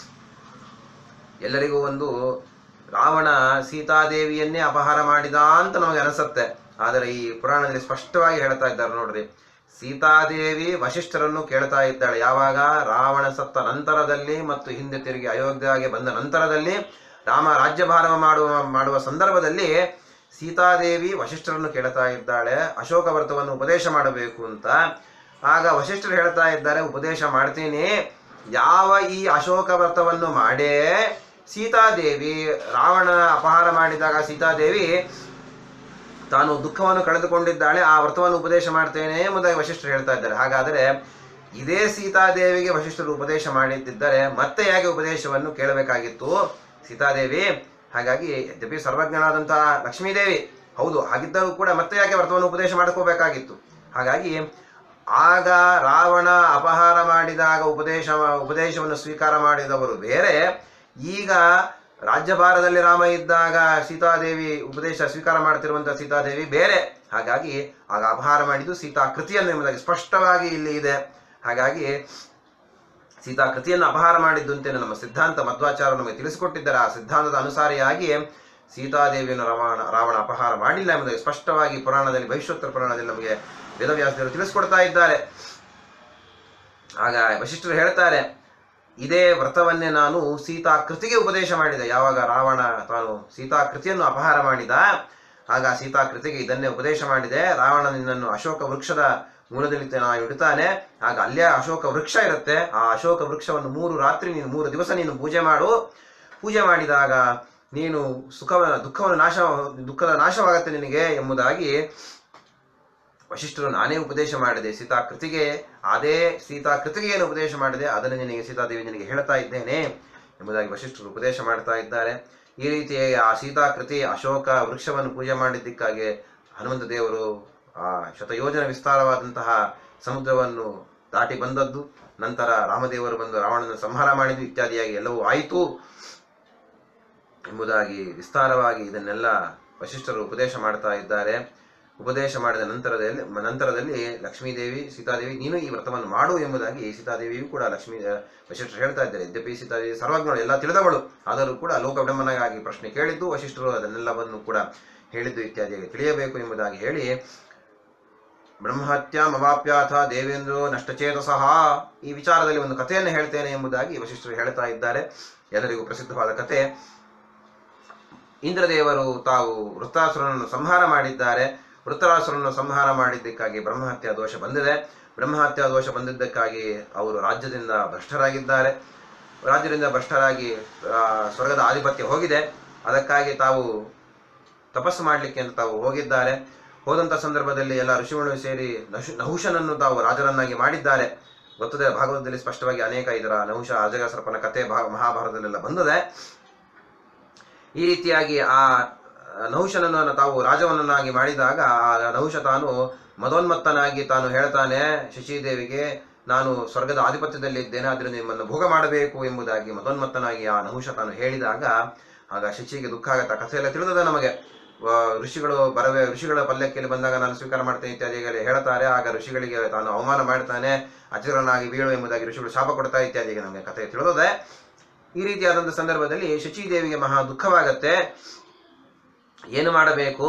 ಎಲ್ಲರಿಗೂ ಒಂದು ರಾವಣ ಸೀತಾದೇವಿಯನ್ನೇ ಅಪಹಾರ ಮಾಡಿದ ಅಂತ ನಮಗೆ ಅನಿಸುತ್ತೆ. ಆದರೆ ಈ ಪುರಾಣದಲ್ಲಿ ಸ್ಪಷ್ಟವಾಗಿ ಹೇಳ್ತಾ ಇದ್ದಾರೆ ನೋಡ್ರಿ, ಸೀತಾದೇವಿ ವಶಿಷ್ಠರನ್ನು ಕೇಳ್ತಾ ಇದ್ದಾಳೆ. ಯಾವಾಗ? ರಾವಣ ಸತ್ತ ನಂತರದಲ್ಲಿ ಮತ್ತು ಹಿಂದೆ ತಿರುಗಿ ಅಯೋಧ್ಯೆಗೆ ಬಂದ ನಂತರದಲ್ಲಿ ರಾಮ ರಾಜ್ಯಭಾರ ಮಾಡುವ ಸಂದರ್ಭದಲ್ಲಿ ಸೀತಾದೇವಿ ವಶಿಷ್ಠರನ್ನು ಕೇಳ್ತಾ ಇದ್ದಾಳೆ ಅಶೋಕ ವ್ರತವನ್ನು ಉಪದೇಶ ಮಾಡಬೇಕು ಅಂತ. ಆಗ ವಶಿಷ್ಠರು ಹೇಳ್ತಾ ಇದ್ದಾರೆ, ಉಪದೇಶ ಮಾಡ್ತೀನಿ. ಯಾವ ಈ ಅಶೋಕ ವ್ರತವನ್ನು ಮಾಡೇ ಸೀತಾದೇವಿ ರಾವಣ ಅಪಹಾರ ಮಾಡಿದಾಗ ಸೀತಾದೇವಿ ತಾನು ದುಃಖವನ್ನು ಕಳೆದುಕೊಂಡಿದ್ದಾಳೆ, ಆ ವ್ರತವನ್ನು ಉಪದೇಶ ಮಾಡ್ತೇನೆ ಎಂಬುದಾಗಿ ವಶಿಷ್ಠರು ಹೇಳ್ತಾ ಇದ್ದಾರೆ. ಹಾಗಾದರೆ ಇದೇ ಸೀತಾದೇವಿಗೆ ವಶಿಷ್ಠರು ಉಪದೇಶ ಮಾಡಿದ್ದರೆ ಮತ್ತೆ ಯಾಕೆ ಉಪದೇಶವನ್ನು ಕೇಳಬೇಕಾಗಿತ್ತು ಸೀತಾದೇವಿ? ಹಾಗಾಗಿ ಯದ್ಯಪಿ ಸರ್ವಜ್ಞನಾದಂತಹ ಲಕ್ಷ್ಮೀದೇವಿ ಹೌದು, ಹಾಗಿದ್ದರೂ ಕೂಡ ಮತ್ತೆ ಯಾಕೆ ವ್ರತವನ್ನು ಉಪದೇಶ ಮಾಡ್ಕೋಬೇಕಾಗಿತ್ತು? ಹಾಗಾಗಿ ಆಗ ರಾವಣ ಅಪಹಾರ ಮಾಡಿದಾಗ ಉಪದೇಶವನ್ನು ಸ್ವೀಕಾರ ಮಾಡಿದವರು ಬೇರೆ, ಈಗ ರಾಜ್ಯಭಾರದಲ್ಲಿ ರಾಮ ಇದ್ದಾಗ ಸೀತಾದೇವಿ ಉಪದೇಶ ಸ್ವೀಕಾರ ಮಾಡ್ತಿರುವಂತಹ ಸೀತಾದೇವಿ ಬೇರೆ. ಹಾಗಾಗಿ ಆಗ ಅಪಹಾರ ಮಾಡಿದ್ದು ಸೀತಾ ಕೃತಿಯನ್ನು ಎಂಬುದಾಗಿ ಸ್ಪಷ್ಟವಾಗಿ ಇಲ್ಲಿ ಇದೆ. ಹಾಗಾಗಿ ಸೀತಾ ಕೃತಿಯನ್ನು ಅಪಹಾರ ಮಾಡಿದ್ದು ಅಂತೇನೆ ನಮ್ಮ ಸಿದ್ಧಾಂತ ಮಧ್ವಾಚಾರ್ಯರು ನಮಗೆ ತಿಳಿಸಿಕೊಟ್ಟಿದ್ದಾರೆ. ಆ ಸಿದ್ಧಾಂತದ ಅನುಸಾರಿಯಾಗಿ ಸೀತಾದೇವಿಯನ್ನು ರಾವಣ ಅಪಹಾರ ಮಾಡಿಲ್ಲ ಎಂಬುದಾಗಿ ಸ್ಪಷ್ಟವಾಗಿ ಪುರಾಣದಲ್ಲಿ, ಭವಿಷ್ಯೋತ್ತರ ಪುರಾಣದಲ್ಲಿ ನಮಗೆ ವೇದವ್ಯಾಸರು ತಿಳಿಸ್ಕೊಡ್ತಾ ಇದ್ದಾರೆ. ಆಗ ವಶಿಷ್ಠರು ಹೇಳ್ತಾರೆ, ಇದೇ ವ್ರತವನ್ನೇ ನಾನು ಸೀತಾ ಕೃತಿಗೆ ಉಪದೇಶ ಮಾಡಿದೆ. ಯಾವಾಗ ರಾವಣ ತಾನು ಸೀತಾ ಕೃತಿಯನ್ನು ಅಪಹಾರ ಮಾಡಿದ, ಆಗ ಸೀತಾ ಕೃತಿಗೆ ಇದನ್ನೇ ಉಪದೇಶ ಮಾಡಿದೆ. ರಾವಣ ನಿನ್ನನ್ನು ಅಶೋಕ ವೃಕ್ಷದ ಮೂಲದಲ್ಲಿ ಇಡ್ತಾನೆ, ಆಗ ಅಲ್ಲೇ ಅಶೋಕ ವೃಕ್ಷ ಇರುತ್ತೆ. ಆ ಅಶೋಕ ವೃಕ್ಷವನ್ನು 3 ರಾತ್ರಿ ನೀನು 3 ದಿವಸ ನೀನು ಪೂಜೆ ಮಾಡು. ಪೂಜೆ ಮಾಡಿದಾಗ ನೀನು ದುಃಖದ ನಾಶವಾಗತ್ತೆ ನಿನಗೆ ಎಂಬುದಾಗಿ ವಶಿಷ್ಠರು ನಾನೇ ಉಪದೇಶ ಮಾಡಿದೆ ಸೀತಾ ಕೃತಿಗೆ. ಅದೇ ಸೀತಾ ಕೃತಿಗೆ ಏನು ಉಪದೇಶ ಮಾಡಿದೆ ಅದನ್ನು ನಿನಗೆ ಸೀತಾದೇವಿ ನಿನಗೆ ಹೇಳ್ತಾ ಇದ್ದೇನೆ ಎಂಬುದಾಗಿ ವಶಿಷ್ಠರು ಉಪದೇಶ ಮಾಡ್ತಾ ಇದ್ದಾರೆ. ಈ ರೀತಿ ಆ ಸೀತಾ ಕೃತಿ ಅಶೋಕ ವೃಕ್ಷವನ್ನು ಪೂಜೆ ಮಾಡಿದ್ದಕ್ಕಾಗಿ ಹನುಮಂತ ದೇವರು ಆ ಶತಯೋಜನ ವಿಸ್ತಾರವಾದಂತಹ ಸಮುದ್ರವನ್ನು ದಾಟಿ ಬಂದದ್ದು, ನಂತರ ರಾಮದೇವರು ಬಂದು ರಾವಣನ ಸಂಹಾರ ಮಾಡಿದ್ದು ಇತ್ಯಾದಿಯಾಗಿ ಎಲ್ಲವೂ ಆಯಿತು ಎಂಬುದಾಗಿ ವಿಸ್ತಾರವಾಗಿ ಇದನ್ನೆಲ್ಲ ವಶಿಷ್ಠರು ಉಪದೇಶ ಮಾಡ್ತಾ ಇದ್ದಾರೆ. ಉಪದೇಶ ಮಾಡಿದ ನಂತರದಲ್ಲಿ ಲಕ್ಷ್ಮೀದೇವಿ ಸೀತಾದೇವಿ ನೀನು ಈ ವ್ರತವನ್ನು ಮಾಡು ಎಂಬುದಾಗಿ ಸೀತಾದೇವಿಯೂ ಕೂಡ ವಶಿಷ್ಠರು ಹೇಳ್ತಾ ಇದ್ದಾರೆ. ಯದ್ಯಪಿ ಸೀತಾದೇವಿ ಸರ್ವಜ್ಞಳು, ಎಲ್ಲ ತಿಳಿದವಳು, ಆದರೂ ಕೂಡ ಲೋಕವಿಡಂಬನೆಗಾಗಿ ಪ್ರಶ್ನೆ ಕೇಳಿದ್ದು, ವಶಿಷ್ಠರು ಅದನ್ನೆಲ್ಲವನ್ನು ಕೂಡ ಹೇಳಿದ್ದು ಇತ್ಯಾದಿಯಾಗಿ ತಿಳಿಯಬೇಕು ಎಂಬುದಾಗಿ ಹೇಳಿ, ಬ್ರಹ್ಮಹತ್ಯಾಮವಾಪ್ಯಾಥ ದೇವೇಂದ್ರೋ ನಷ್ಟಚೇತಸಃ, ಈ ವಿಚಾರದಲ್ಲಿ ಒಂದು ಕಥೆಯನ್ನು ಹೇಳ್ತೇನೆ ಎಂಬುದಾಗಿ ವಶಿಷ್ಠರು ಹೇಳ್ತಾ ಇದ್ದಾರೆ. ಎಲ್ಲರಿಗೂ ಪ್ರಸಿದ್ಧವಾದ ಕಥೆ. ಇಂದ್ರದೇವರು ತಾವು ವೃತ್ತಾಸುರನನ್ನು ಸಂಹಾರ ಮಾಡಿದ್ದಾರೆ. ವೃತ್ತರಾಸುರನನ್ನು ಸಂಹಾರ ಮಾಡಿದ್ದಕ್ಕಾಗಿ ಬ್ರಹ್ಮಹತ್ಯಾ ದೋಷ ಬಂದಿದೆ. ಬ್ರಹ್ಮಹತ್ಯಾ ದೋಷ ಬಂದಿದ್ದಕ್ಕಾಗಿ ಅವರು ರಾಜ್ಯದಿಂದ ಭ್ರಷ್ಟರಾಗಿದ್ದಾರೆ. ರಾಜ್ಯದಿಂದ ಭ್ರಷ್ಟರಾಗಿ ಸ್ವರ್ಗದ ಆಧಿಪತ್ಯ ಹೋಗಿದೆ. ಅದಕ್ಕಾಗಿ ತಾವು ತಪಸ್ಸು ಮಾಡಲಿಕ್ಕೆ ಅಂತ ತಾವು ಹೋಗಿದ್ದಾರೆ. ಹೋದಂಥ ಸಂದರ್ಭದಲ್ಲಿ ಎಲ್ಲ ಋಷಿಗಳು ಸೇರಿ ನಹುಷನನ್ನು ತಾವು ರಾಜರನ್ನಾಗಿ ಮಾಡಿದ್ದಾರೆ. ಗೊತ್ತದೆ, ಭಾಗವತದಲ್ಲಿ ಸ್ಪಷ್ಟವಾಗಿ ಅನೇಕ ಇದರ ನಹುಷ ಅಜಗಸರ್ಪನ ಕಥೆ ಮಹಾಭಾರತದಲ್ಲೆಲ್ಲ ಬಂದಿದೆ. ಈ ರೀತಿಯಾಗಿ ಆ ನಹುಷನನ್ನು ತಾವು ರಾಜವನ್ನಾಗಿ ಮಾಡಿದಾಗ ಆ ನಹುಷ ತಾನು ಮದೋನ್ಮತ್ತನಾಗಿ ತಾನು ಹೇಳ್ತಾನೆ ಶಶಿದೇವಿಗೆ, ನಾನು ಸ್ವರ್ಗದ ಆಧಿಪತ್ಯದಲ್ಲಿ ಇದ್ದೇನೆ, ಅದರಿಂದ ನಿಮ್ಮನ್ನು ಭೋಗ ಮಾಡಬೇಕು ಎಂಬುದಾಗಿ ಮತೋನ್ಮತ್ತನಾಗಿ ಆ ನಹುಷ ತಾನು ಹೇಳಿದಾಗ ಆಗ ಶಚಿಗೆ ದುಃಖ ಆಗತ್ತ. ಕಥೆಯೆಲ್ಲ ತಿಳಿದದ ನಮಗೆ. ಋಷಿಗಳ ಪಲ್ಲಕ್ಕಿಯಲ್ಲಿ ಬಂದಾಗ ನಾನು ಸ್ವೀಕಾರ ಮಾಡ್ತೇನೆ ಇತ್ಯಾದಿಗೆ ಹೇಳ್ತಾರೆ. ಆಗ ಋಷಿಗಳಿಗೆ ತಾನು ಅವಮಾನ ಮಾಡ್ತಾನೆ, ಅಚರನಾಗಿ ಬೀಳು ಎಂಬುದಾಗಿ ಋಷಿಗಳು ಶಾಪ ಕೊಡ್ತಾ ಇತ್ಯಾದಿಗೆ ನಮಗೆ ಕಥೆ ತಿಳಿದದೆ. ಈ ರೀತಿಯಾದಂಥ ಸಂದರ್ಭದಲ್ಲಿ ಶಚಿದೇವಿಗೆ ಮಹಾ ದುಃಖವಾಗತ್ತೆ. ಏನು ಮಾಡಬೇಕು?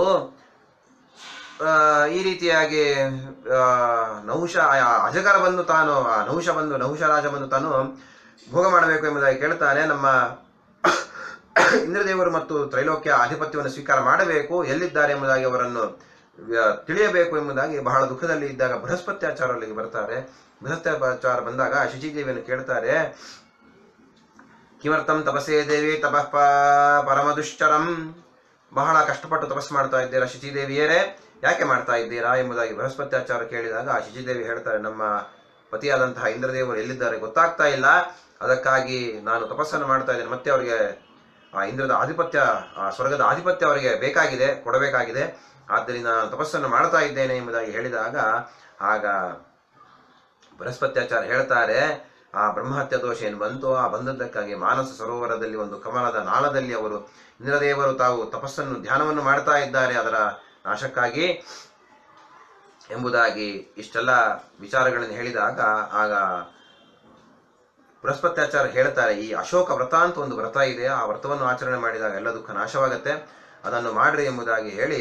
ಈ ರೀತಿಯಾಗಿ ನಹುಷ ಅಜಗರ ಬಂದು ತಾನು ನಹುಷ ರಾಜ ಬಂದು ತಾನು ಭೋಗ ಮಾಡಬೇಕು ಎಂಬುದಾಗಿ ಕೇಳ್ತಾನೆ. ನಮ್ಮ ಇಂದ್ರದೇವರು ಮತ್ತು ತ್ರೈಲೋಕ್ಯ ಆಧಿಪತ್ಯವನ್ನು ಸ್ವೀಕಾರ ಮಾಡಬೇಕು, ಎಲ್ಲಿದ್ದಾರೆ ಎಂಬುದಾಗಿ ಅವರನ್ನು ತಿಳಿಯಬೇಕು ಎಂಬುದಾಗಿ ಬಹಳ ದುಃಖದಲ್ಲಿ ಇದ್ದಾಗ ಬೃಹಸ್ಪತ್ಯಾಚಾರಲ್ಲಿಗೆ ಬರ್ತಾರೆ. ಬೃಹಸ್ಪತ್ಯಾಚಾರ ಬಂದಾಗ ಶಚಿದೇವಿಯನ್ನು ಕೇಳ್ತಾರೆ, ಕಿಮರ್ಥಂ ತಪಸ್ಸೇ ದೇವಿ ತಪಃ ಪರಮ ದುಶ್ಚರಂ. ಬಹಳ ಕಷ್ಟಪಟ್ಟು ತಪಸ್ಸು ಮಾಡ್ತಾ ಇದ್ದೀರಾ ಶಚಿದೇವಿಯರೇ, ಯಾಕೆ ಮಾಡ್ತಾ ಇದ್ದೀರಾ ಎಂಬುದಾಗಿ ಬೃಹಸ್ಪತ್ಯಾಚಾರ ಕೇಳಿದಾಗ ಆ ಶಚಿದೇವಿ ಹೇಳ್ತಾರೆ, ನಮ್ಮ ಪತಿಯಾದಂತಹ ಇಂದ್ರದೇವರು ಎಲ್ಲಿದ್ದಾರೆ ಗೊತ್ತಾಗ್ತಾ ಇಲ್ಲ, ಅದಕ್ಕಾಗಿ ನಾನು ತಪಸ್ಸನ್ನು ಮಾಡ್ತಾ ಇದ್ದೇನೆ. ಮತ್ತೆ ಅವರಿಗೆ ಆ ಇಂದ್ರದ ಆಧಿಪತ್ಯ, ಆ ಸ್ವರ್ಗದ ಆಧಿಪತ್ಯ ಅವರಿಗೆ ಬೇಕಾಗಿದೆ, ಕೊಡಬೇಕಾಗಿದೆ, ಆದ್ದರಿಂದ ನಾನು ತಪಸ್ಸನ್ನು ಮಾಡ್ತಾ ಇದ್ದೇನೆ ಎಂಬುದಾಗಿ ಹೇಳಿದಾಗ ಆಗ ಬೃಹಸ್ಪತ್ಯಾಚಾರ ಹೇಳ್ತಾರೆ, ಆ ಬ್ರಹ್ಮಹತ್ಯ ದೋಷ ಏನು ಬಂತು, ಆ ಬಂದದ್ದಕ್ಕಾಗಿ ಮಾನಸ ಸರೋವರದಲ್ಲಿ ಒಂದು ಕಮಲದ ನಾಳದಲ್ಲಿ ಅವರು ಇಂದ್ರದೇವರು ತಾವು ತಪಸ್ಸನ್ನು ಧ್ಯಾನವನ್ನು ಮಾಡ್ತಾ ಇದ್ದಾರೆ ಅದರ ನಾಶಕ್ಕಾಗಿ ಎಂಬುದಾಗಿ ಇಷ್ಟೆಲ್ಲ ವಿಚಾರಗಳನ್ನು ಹೇಳಿದಾಗ ಆಗ ಬೃಹಸ್ಪತ್ಯಾಚಾರ ಹೇಳ್ತಾರೆ, ಈ ಅಶೋಕ ವ್ರತ ಅಂತ ಒಂದು ವ್ರತ ಇದೆ, ಆ ವ್ರತವನ್ನು ಆಚರಣೆ ಮಾಡಿದಾಗ ಎಲ್ಲ ದುಃಖ ನಾಶವಾಗತ್ತೆ, ಅದನ್ನು ಮಾಡ್ರಿ ಎಂಬುದಾಗಿ ಹೇಳಿ,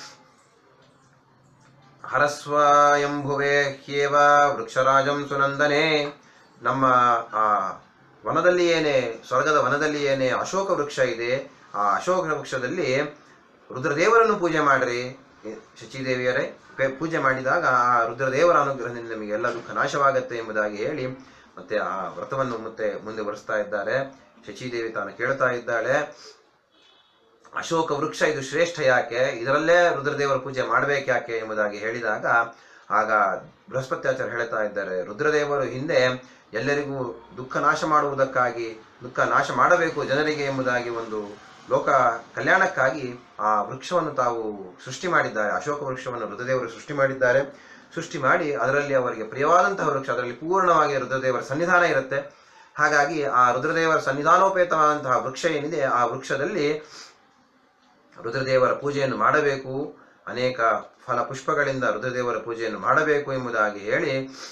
ಹರಸ್ವ ಎಂಭುವೆ ಹ್ಯೇವ ವೃಕ್ಷರಾಜಂ ಸುನಂದನೆ. ನಮ್ಮ ಆ ವನದಲ್ಲಿ ಏನೇ, ಸ್ವರ್ಗದ ವನದಲ್ಲಿ ಏನೇ ಅಶೋಕ ವೃಕ್ಷ ಇದೆ, ಆ ಅಶೋಕ ವೃಕ್ಷದಲ್ಲಿ ರುದ್ರದೇವರನ್ನು ಪೂಜೆ ಮಾಡ್ರಿ ಶಚಿದೇವಿಯರೇ. ಪೂಜೆ ಮಾಡಿದಾಗ ಆ ರುದ್ರದೇವರ ಅನುಗ್ರಹದಿಂದ ನಿಮಗೆ ಎಲ್ಲ ದುಃಖ ನಾಶವಾಗತ್ತೆ ಎಂಬುದಾಗಿ ಹೇಳಿ ಮತ್ತೆ ಆ ವ್ರತವನ್ನು ಮತ್ತೆ ಮುಂದೆ ಬರೆಸ್ತಾ ಇದ್ದಾರೆ. ಶಚಿದೇವಿ ತಾನು ಕೇಳ್ತಾ ಇದ್ದಾಳೆ, ಅಶೋಕ ವೃಕ್ಷ ಇದು ಶ್ರೇಷ್ಠ ಯಾಕೆ, ಇದರಲ್ಲೇ ರುದ್ರದೇವರ ಪೂಜೆ ಮಾಡಬೇಕು ಯಾಕೆ ಎಂಬುದಾಗಿ ಹೇಳಿದಾಗ ಆಗ ಬೃಹಸ್ಪತ್ಯಾಚಾರ್ಯ ಹೇಳ್ತಾ ಇದ್ದಾರೆ, ರುದ್ರದೇವರು ಹಿಂದೆ ಎಲ್ಲರಿಗೂ ದುಃಖ ನಾಶ ಮಾಡುವುದಕ್ಕಾಗಿ, ದುಃಖ ನಾಶ ಮಾಡಬೇಕು ಜನರಿಗೆ ಎಂಬುದಾಗಿ ಒಂದು ಲೋಕ ಕಲ್ಯಾಣಕ್ಕಾಗಿ ಆ ವೃಕ್ಷವನ್ನು ತಾವು ಸೃಷ್ಟಿ ಮಾಡಿದ್ದಾರೆ. ಅಶೋಕ ವೃಕ್ಷವನ್ನು ರುದ್ರದೇವರು ಸೃಷ್ಟಿ ಮಾಡಿದ್ದಾರೆ. ಸೃಷ್ಟಿ ಮಾಡಿ ಅದರಲ್ಲಿ ಅವರಿಗೆ ಪ್ರಿಯವಾದಂತಹ ವೃಕ್ಷ, ಅದರಲ್ಲಿ ಪೂರ್ಣವಾಗಿ ರುದ್ರದೇವರ ಸನ್ನಿಧಾನ ಇರುತ್ತೆ. ಹಾಗಾಗಿ ಆ ರುದ್ರದೇವರ ಸನ್ನಿಧಾನೋಪೇತವಾದಂತಹ ವೃಕ್ಷ ಏನಿದೆ, ಆ ವೃಕ್ಷದಲ್ಲಿ ರುದ್ರದೇವರ ಪೂಜೆಯನ್ನು ಮಾಡಬೇಕು, ಅನೇಕ ಫಲ ಪುಷ್ಪಗಳಿಂದ ರುದ್ರದೇವರ ಪೂಜೆಯನ್ನು ಮಾಡಬೇಕು ಎಂಬುದಾಗಿ ಹೇಳಿ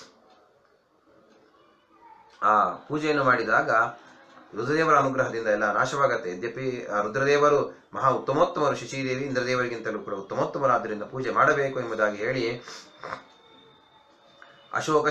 ಆ ಪೂಜೆಯನ್ನು ಮಾಡಿದಾಗ ರುದ್ರದೇವರ ಅನುಗ್ರಹದಿಂದ ಎಲ್ಲ ನಾಶವಾಗತ್ತೆ. ಯದ್ಯಪಿ ಆ ರುದ್ರದೇವರು ಮಹಾ ಉತ್ತಮೋತ್ತಮರು, ಶಚಿದೇವಿ ಇಂದ್ರದೇವರಿಗಿಂತಲೂ ಕೂಡ ಉತ್ತಮೋತ್ತಮರಾದ್ದರಿಂದ ಪೂಜೆ ಮಾಡಬೇಕು ಎಂಬುದಾಗಿ ಹೇಳಿ ಅಶೋಕ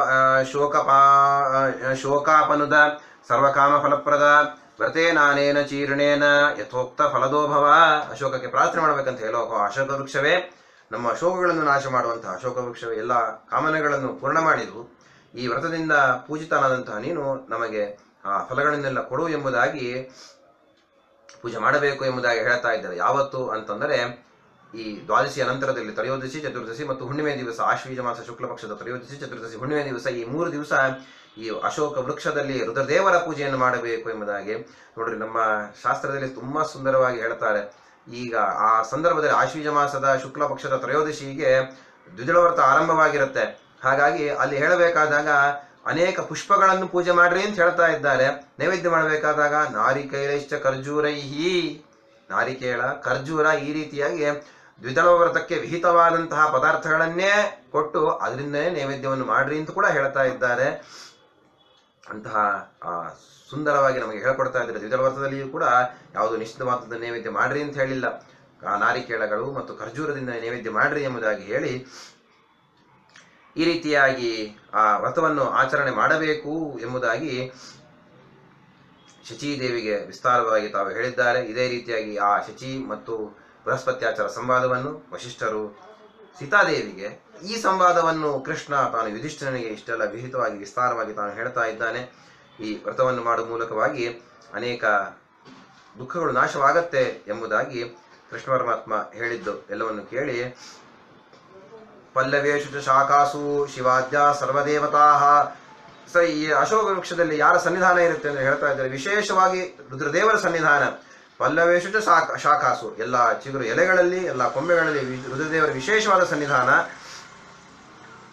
ಶೋಕಾಪನುದ ಸರ್ವಕಾಮ ಫಲಪ್ರದ ವ್ರತೇ ನಾನೇನ ಚೀರ್ಣೇನ ಯಥೋಕ್ತ ಫಲದೋಭವ. ಅಶೋಕಕ್ಕೆ ಪ್ರಾರ್ಥನೆ ಮಾಡಬೇಕಂತ ಹೇಳೋ ಅಶೋಕ ವೃಕ್ಷವೇ, ನಮ್ಮ ಶೋಕಗಳನ್ನು ನಾಶ ಮಾಡುವಂತಹ ಅಶೋಕ ವೃಕ್ಷವೇ, ಎಲ್ಲ ಕಾಮನೆಗಳನ್ನು ಪೂರ್ಣ ಮಾಡಿದ್ರು, ಈ ವ್ರತದಿಂದ ಪೂಜಿತನಾದಂತಹ ನೀನು ನಮಗೆ ಆ ಫಲಗಳನ್ನೆಲ್ಲ ಕೊಡು ಎಂಬುದಾಗಿ ಪೂಜೆ ಮಾಡಬೇಕು ಎಂಬುದಾಗಿ ಹೇಳ್ತಾ ಇದ್ದಾರೆ. ಯಾವತ್ತು ಅಂತಂದರೆ ಈ ದ್ವಾದಶಿಯ ನಂತರದಲ್ಲಿ ತ್ರಯೋದಶಿ, ಚತುರ್ದಶಿ ಮತ್ತು ಹುಣ್ಣಿಮೆ ದಿವಸ, ಆಶ್ವೀಜ ಮಾಸ ಶುಕ್ಲ ಪಕ್ಷದ ತ್ರಯೋದಶಿ, ಚತುರ್ದಶಿ, ಹುಣ್ಣಿಮೆ ದಿವಸ, ಈ 3 ದಿವಸ ಈ ಅಶೋಕ ವೃಕ್ಷದಲ್ಲಿ ರುದ್ರದೇವರ ಪೂಜೆಯನ್ನು ಮಾಡಬೇಕು ಎಂಬುದಾಗಿ ನೋಡ್ರಿ ನಮ್ಮ ಶಾಸ್ತ್ರದಲ್ಲಿ ತುಂಬಾ ಸುಂದರವಾಗಿ ಹೇಳ್ತಾರೆ. ಈಗ ಆ ಸಂದರ್ಭದಲ್ಲಿ ಆಶ್ವೀಜ ಮಾಸದ ಶುಕ್ಲ ಪಕ್ಷದ ತ್ರಯೋದಶಿಗೆ ದ್ವಿಜಳ ವ್ರತ ಆರಂಭವಾಗಿರುತ್ತೆ. ಹಾಗಾಗಿ ಅಲ್ಲಿ ಹೇಳಬೇಕಾದಾಗ ಅನೇಕ ಪುಷ್ಪಗಳನ್ನು ಪೂಜೆ ಮಾಡ್ರಿ ಅಂತ ಹೇಳ್ತಾ ಇದ್ದಾರೆ. ನೈವೇದ್ಯ ಮಾಡಬೇಕಾದಾಗ ನಾರಿಕೇಳಶ್ಚ ಖರ್ಜೂರೈಹಿ, ನಾರಿಕೇಳ, ಖರ್ಜೂರ ಈ ರೀತಿಯಾಗಿ ದ್ವಿದಳ ವ್ರತಕ್ಕೆ ವಿಹಿತವಾದಂತಹ ಪದಾರ್ಥಗಳನ್ನೇ ಕೊಟ್ಟು ಅದರಿಂದನೇ ನೈವೇದ್ಯವನ್ನು ಮಾಡ್ರಿ ಅಂತ ಕೂಡ ಹೇಳ್ತಾ ಇದ್ದಾರೆ. ಅಂತಹ ಸುಂದರವಾಗಿ ನಮಗೆ ಹೇಳ್ಕೊಡ್ತಾ ಇದ್ದಾರೆ. ದ್ವಿದಳ ವ್ರತದಲ್ಲಿಯೂ ಕೂಡ ಯಾವುದು ನಿಶ್ಚಿತವಾದ ನೈವೇದ್ಯ ಮಾಡ್ರಿ ಅಂತ ಹೇಳಿಲ್ಲ, ನಾರಿಕೇಳಗಳು ಮತ್ತು ಖರ್ಜೂರದಿಂದ ನೈವೇದ್ಯ ಮಾಡ್ರಿ ಎಂಬುದಾಗಿ ಹೇಳಿ ಈ ರೀತಿಯಾಗಿ ಆ ವ್ರತವನ್ನು ಆಚರಣೆ ಮಾಡಬೇಕು ಎಂಬುದಾಗಿ ಶಚೀದೇವಿಗೆ ವಿಸ್ತಾರವಾಗಿ ತಾವು ಹೇಳಿದ್ದಾರೆ. ಇದೇ ರೀತಿಯಾಗಿ ಆ ಶಚಿ ಮತ್ತು ಬೃಹಸ್ಪತ್ಯಾಚಾರ ಸಂವಾದವನ್ನು ವಶಿಷ್ಠರು ಸೀತಾದೇವಿಗೆ, ಈ ಸಂವಾದವನ್ನು ಕೃಷ್ಣ ತಾನು ಯುಧಿಷ್ಠಿರನಿಗೆ ಇಷ್ಟೆಲ್ಲ ವಿಹಿತವಾಗಿ ವಿಸ್ತಾರವಾಗಿ ತಾನು ಹೇಳ್ತಾ ಇದ್ದಾನೆ. ಈ ವ್ರತವನ್ನು ಮಾಡುವ ಮೂಲಕವಾಗಿ ಅನೇಕ ದುಃಖಗಳು ನಾಶವಾಗತ್ತೆ ಎಂಬುದಾಗಿ ಕೃಷ್ಣ ಪರಮಾತ್ಮ ಹೇಳಿದ್ದು ಎಲ್ಲವನ್ನು ಕೇಳಿ, ಪಲ್ಲವೇಶು ಚ ಶಾಖಾಸು ಶಿವಾದ್ಯ ಸರ್ವದೇವತಾ. ಈ ಅಶೋಕ ವೃಕ್ಷದಲ್ಲಿ ಯಾರ ಸನ್ನಿಧಾನ ಇರುತ್ತೆ ಅಂತ ಹೇಳ್ತಾ ಇದ್ದಾರೆ. ವಿಶೇಷವಾಗಿ ರುದ್ರದೇವರ ಸನ್ನಿಧಾನ. ಪಲ್ಲವೇಶು ಚ ಶಾಖಾಸು, ಎಲ್ಲ ಚಿಗುರು ಎಲೆಗಳಲ್ಲಿ, ಎಲ್ಲ ಕೊಂಬೆಗಳಲ್ಲಿ ರುದ್ರದೇವರ ವಿಶೇಷವಾದ ಸನ್ನಿಧಾನ.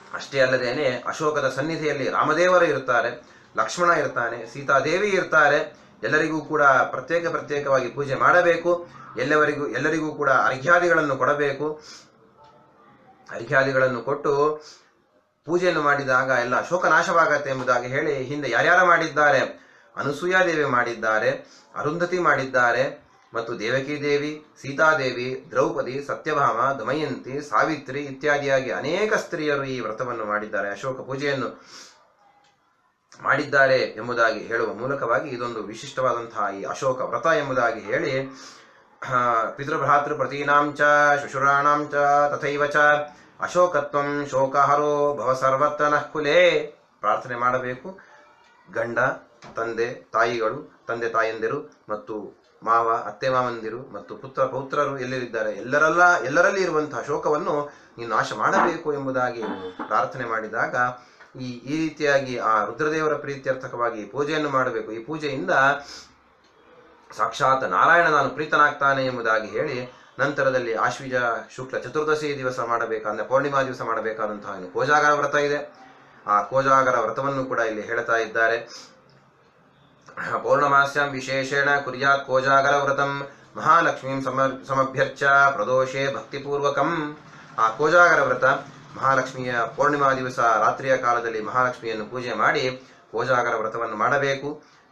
ಅಷ್ಟೇ ಅಲ್ಲದೇನೆ ಅಶೋಕದ ಸನ್ನಿಧಿಯಲ್ಲಿ ರಾಮದೇವರು ಇರ್ತಾರೆ, ಲಕ್ಷ್ಮಣ ಇರ್ತಾನೆ, ಸೀತಾದೇವಿ ಇರ್ತಾರೆ. ಎಲ್ಲರಿಗೂ ಕೂಡ ಪ್ರತ್ಯೇಕವಾಗಿ ಪೂಜೆ ಮಾಡಬೇಕು. ಎಲ್ಲರಿಗೂ ಕೂಡ ಅರ್ಘ್ಯಾದಿಗಳನ್ನು ಕೊಡಬೇಕು. ಅರ್ಘ್ಯಾದಿಗಳನ್ನು ಕೊಟ್ಟು ಪೂಜೆಯನ್ನು ಮಾಡಿದಾಗ ಎಲ್ಲ ಶೋಕ ನಾಶವಾಗತ್ತೆ ಎಂಬುದಾಗಿ ಹೇಳಿ ಹಿಂದೆ ಯಾರ್ಯಾರು ಮಾಡಿದ್ದಾರೆ? ಅನಸೂಯಾದೇವಿ ಮಾಡಿದ್ದಾರೆ, ಅರುಂಧತಿ ಮಾಡಿದ್ದಾರೆ, ಮತ್ತು ದೇವಕಿ ದೇವಿ, ಸೀತಾದೇವಿ, ದ್ರೌಪದಿ, ಸತ್ಯಭಾಮ, ದಮಯಂತಿ, ಸಾವಿತ್ರಿ ಇತ್ಯಾದಿಯಾಗಿ ಅನೇಕ ಸ್ತ್ರೀಯರು ಈ ವ್ರತವನ್ನು ಮಾಡಿದ್ದಾರೆ, ಅಶೋಕ ಪೂಜೆಯನ್ನು ಮಾಡಿದ್ದಾರೆ ಎಂಬುದಾಗಿ ಹೇಳುವ ಮೂಲಕವಾಗಿ ಇದೊಂದು ವಿಶಿಷ್ಟವಾದಂತಹ ಈ ಅಶೋಕ ವ್ರತ ಎಂಬುದಾಗಿ ಹೇಳಿ ಪಿತೃಭ್ರಾತೃ ಪ್ರತೀನಾಂಚ ಶುಶುರಾಣಾಂಚ ತಥೈವ ಚ ಅಶೋಕತ್ವಂ ಶೋಕಹರೋ ಭವ ಸರ್ವತ್ರ ನಃ ಕುಲೇ ಪ್ರಾರ್ಥನೆ ಮಾಡಬೇಕು. ಗಂಡ, ತಂದೆ, ತಾಯಿಗಳು, ತಂದೆ ತಾಯಂದಿರು ಮತ್ತು ಮಾವ, ಅತ್ತೆ ಮಾವಂದಿರು ಮತ್ತು ಪೌತ್ರರು ಎಲ್ಲರಿದ್ದಾರೆ ಎಲ್ಲರಲ್ಲಿ ಇರುವಂತಹ ಶೋಕವನ್ನು ನೀನು ನಾಶ ಮಾಡಬೇಕು ಎಂಬುದಾಗಿ ಪ್ರಾರ್ಥನೆ ಮಾಡಿದಾಗ ಈ ರೀತಿಯಾಗಿ ಆ ರುದ್ರದೇವರ ಪ್ರೀತ್ಯರ್ಥಕವಾಗಿ ಪೂಜೆಯನ್ನು ಮಾಡಬೇಕು. ಈ ಪೂಜೆಯಿಂದ ಸಾಕ್ಷಾತ್ ನಾರಾಯಣ ನಾನು ಪ್ರೀತನಾಗ್ತಾನೆ ಎಂಬುದಾಗಿ ಹೇಳಿ ನಂತರದಲ್ಲಿ ಆಶ್ವಿಜ ಶುಕ್ಲ ಚತುರ್ದಶಿ ದಿವಸ ಮಾಡಬೇಕಾದ್ರೆ ಪೌರ್ಣಿಮಾ ದಿವಸ ಮಾಡಬೇಕಾದಂತಹ ಕೋಜಾಗರ ವ್ರತ ಇದೆ. ಆ ಕೋಜಾಗರ ವ್ರತವನ್ನು ಕೂಡ ಇಲ್ಲಿ ಹೇಳ್ತಾ ಇದ್ದಾರೆ. ಪೌರ್ಣಮಾಸ್ಯಾಂ ವಿಶೇಷೇಣ ಕುರ್ಯಾತ್ ಕೋಜಾಗರ ವ್ರತಂ ಮಹಾಲಕ್ಷ್ಮೀಂ ಸಮಭ್ಯರ್ಚ ಪ್ರದೋಷೆ ಭಕ್ತಿಪೂರ್ವಕಂ. ಆ ಕೋಜಾಗರ ವ್ರತ ಮಹಾಲಕ್ಷ್ಮಿಯ ಪೌರ್ಣಿಮಾ ದಿವಸ ರಾತ್ರಿಯ ಕಾಲದಲ್ಲಿ ಮಹಾಲಕ್ಷ್ಮಿಯನ್ನು ಪೂಜೆ ಮಾಡಿ ಕೋಜಾಗರ ವ್ರತವನ್ನು ಮಾಡಬೇಕು.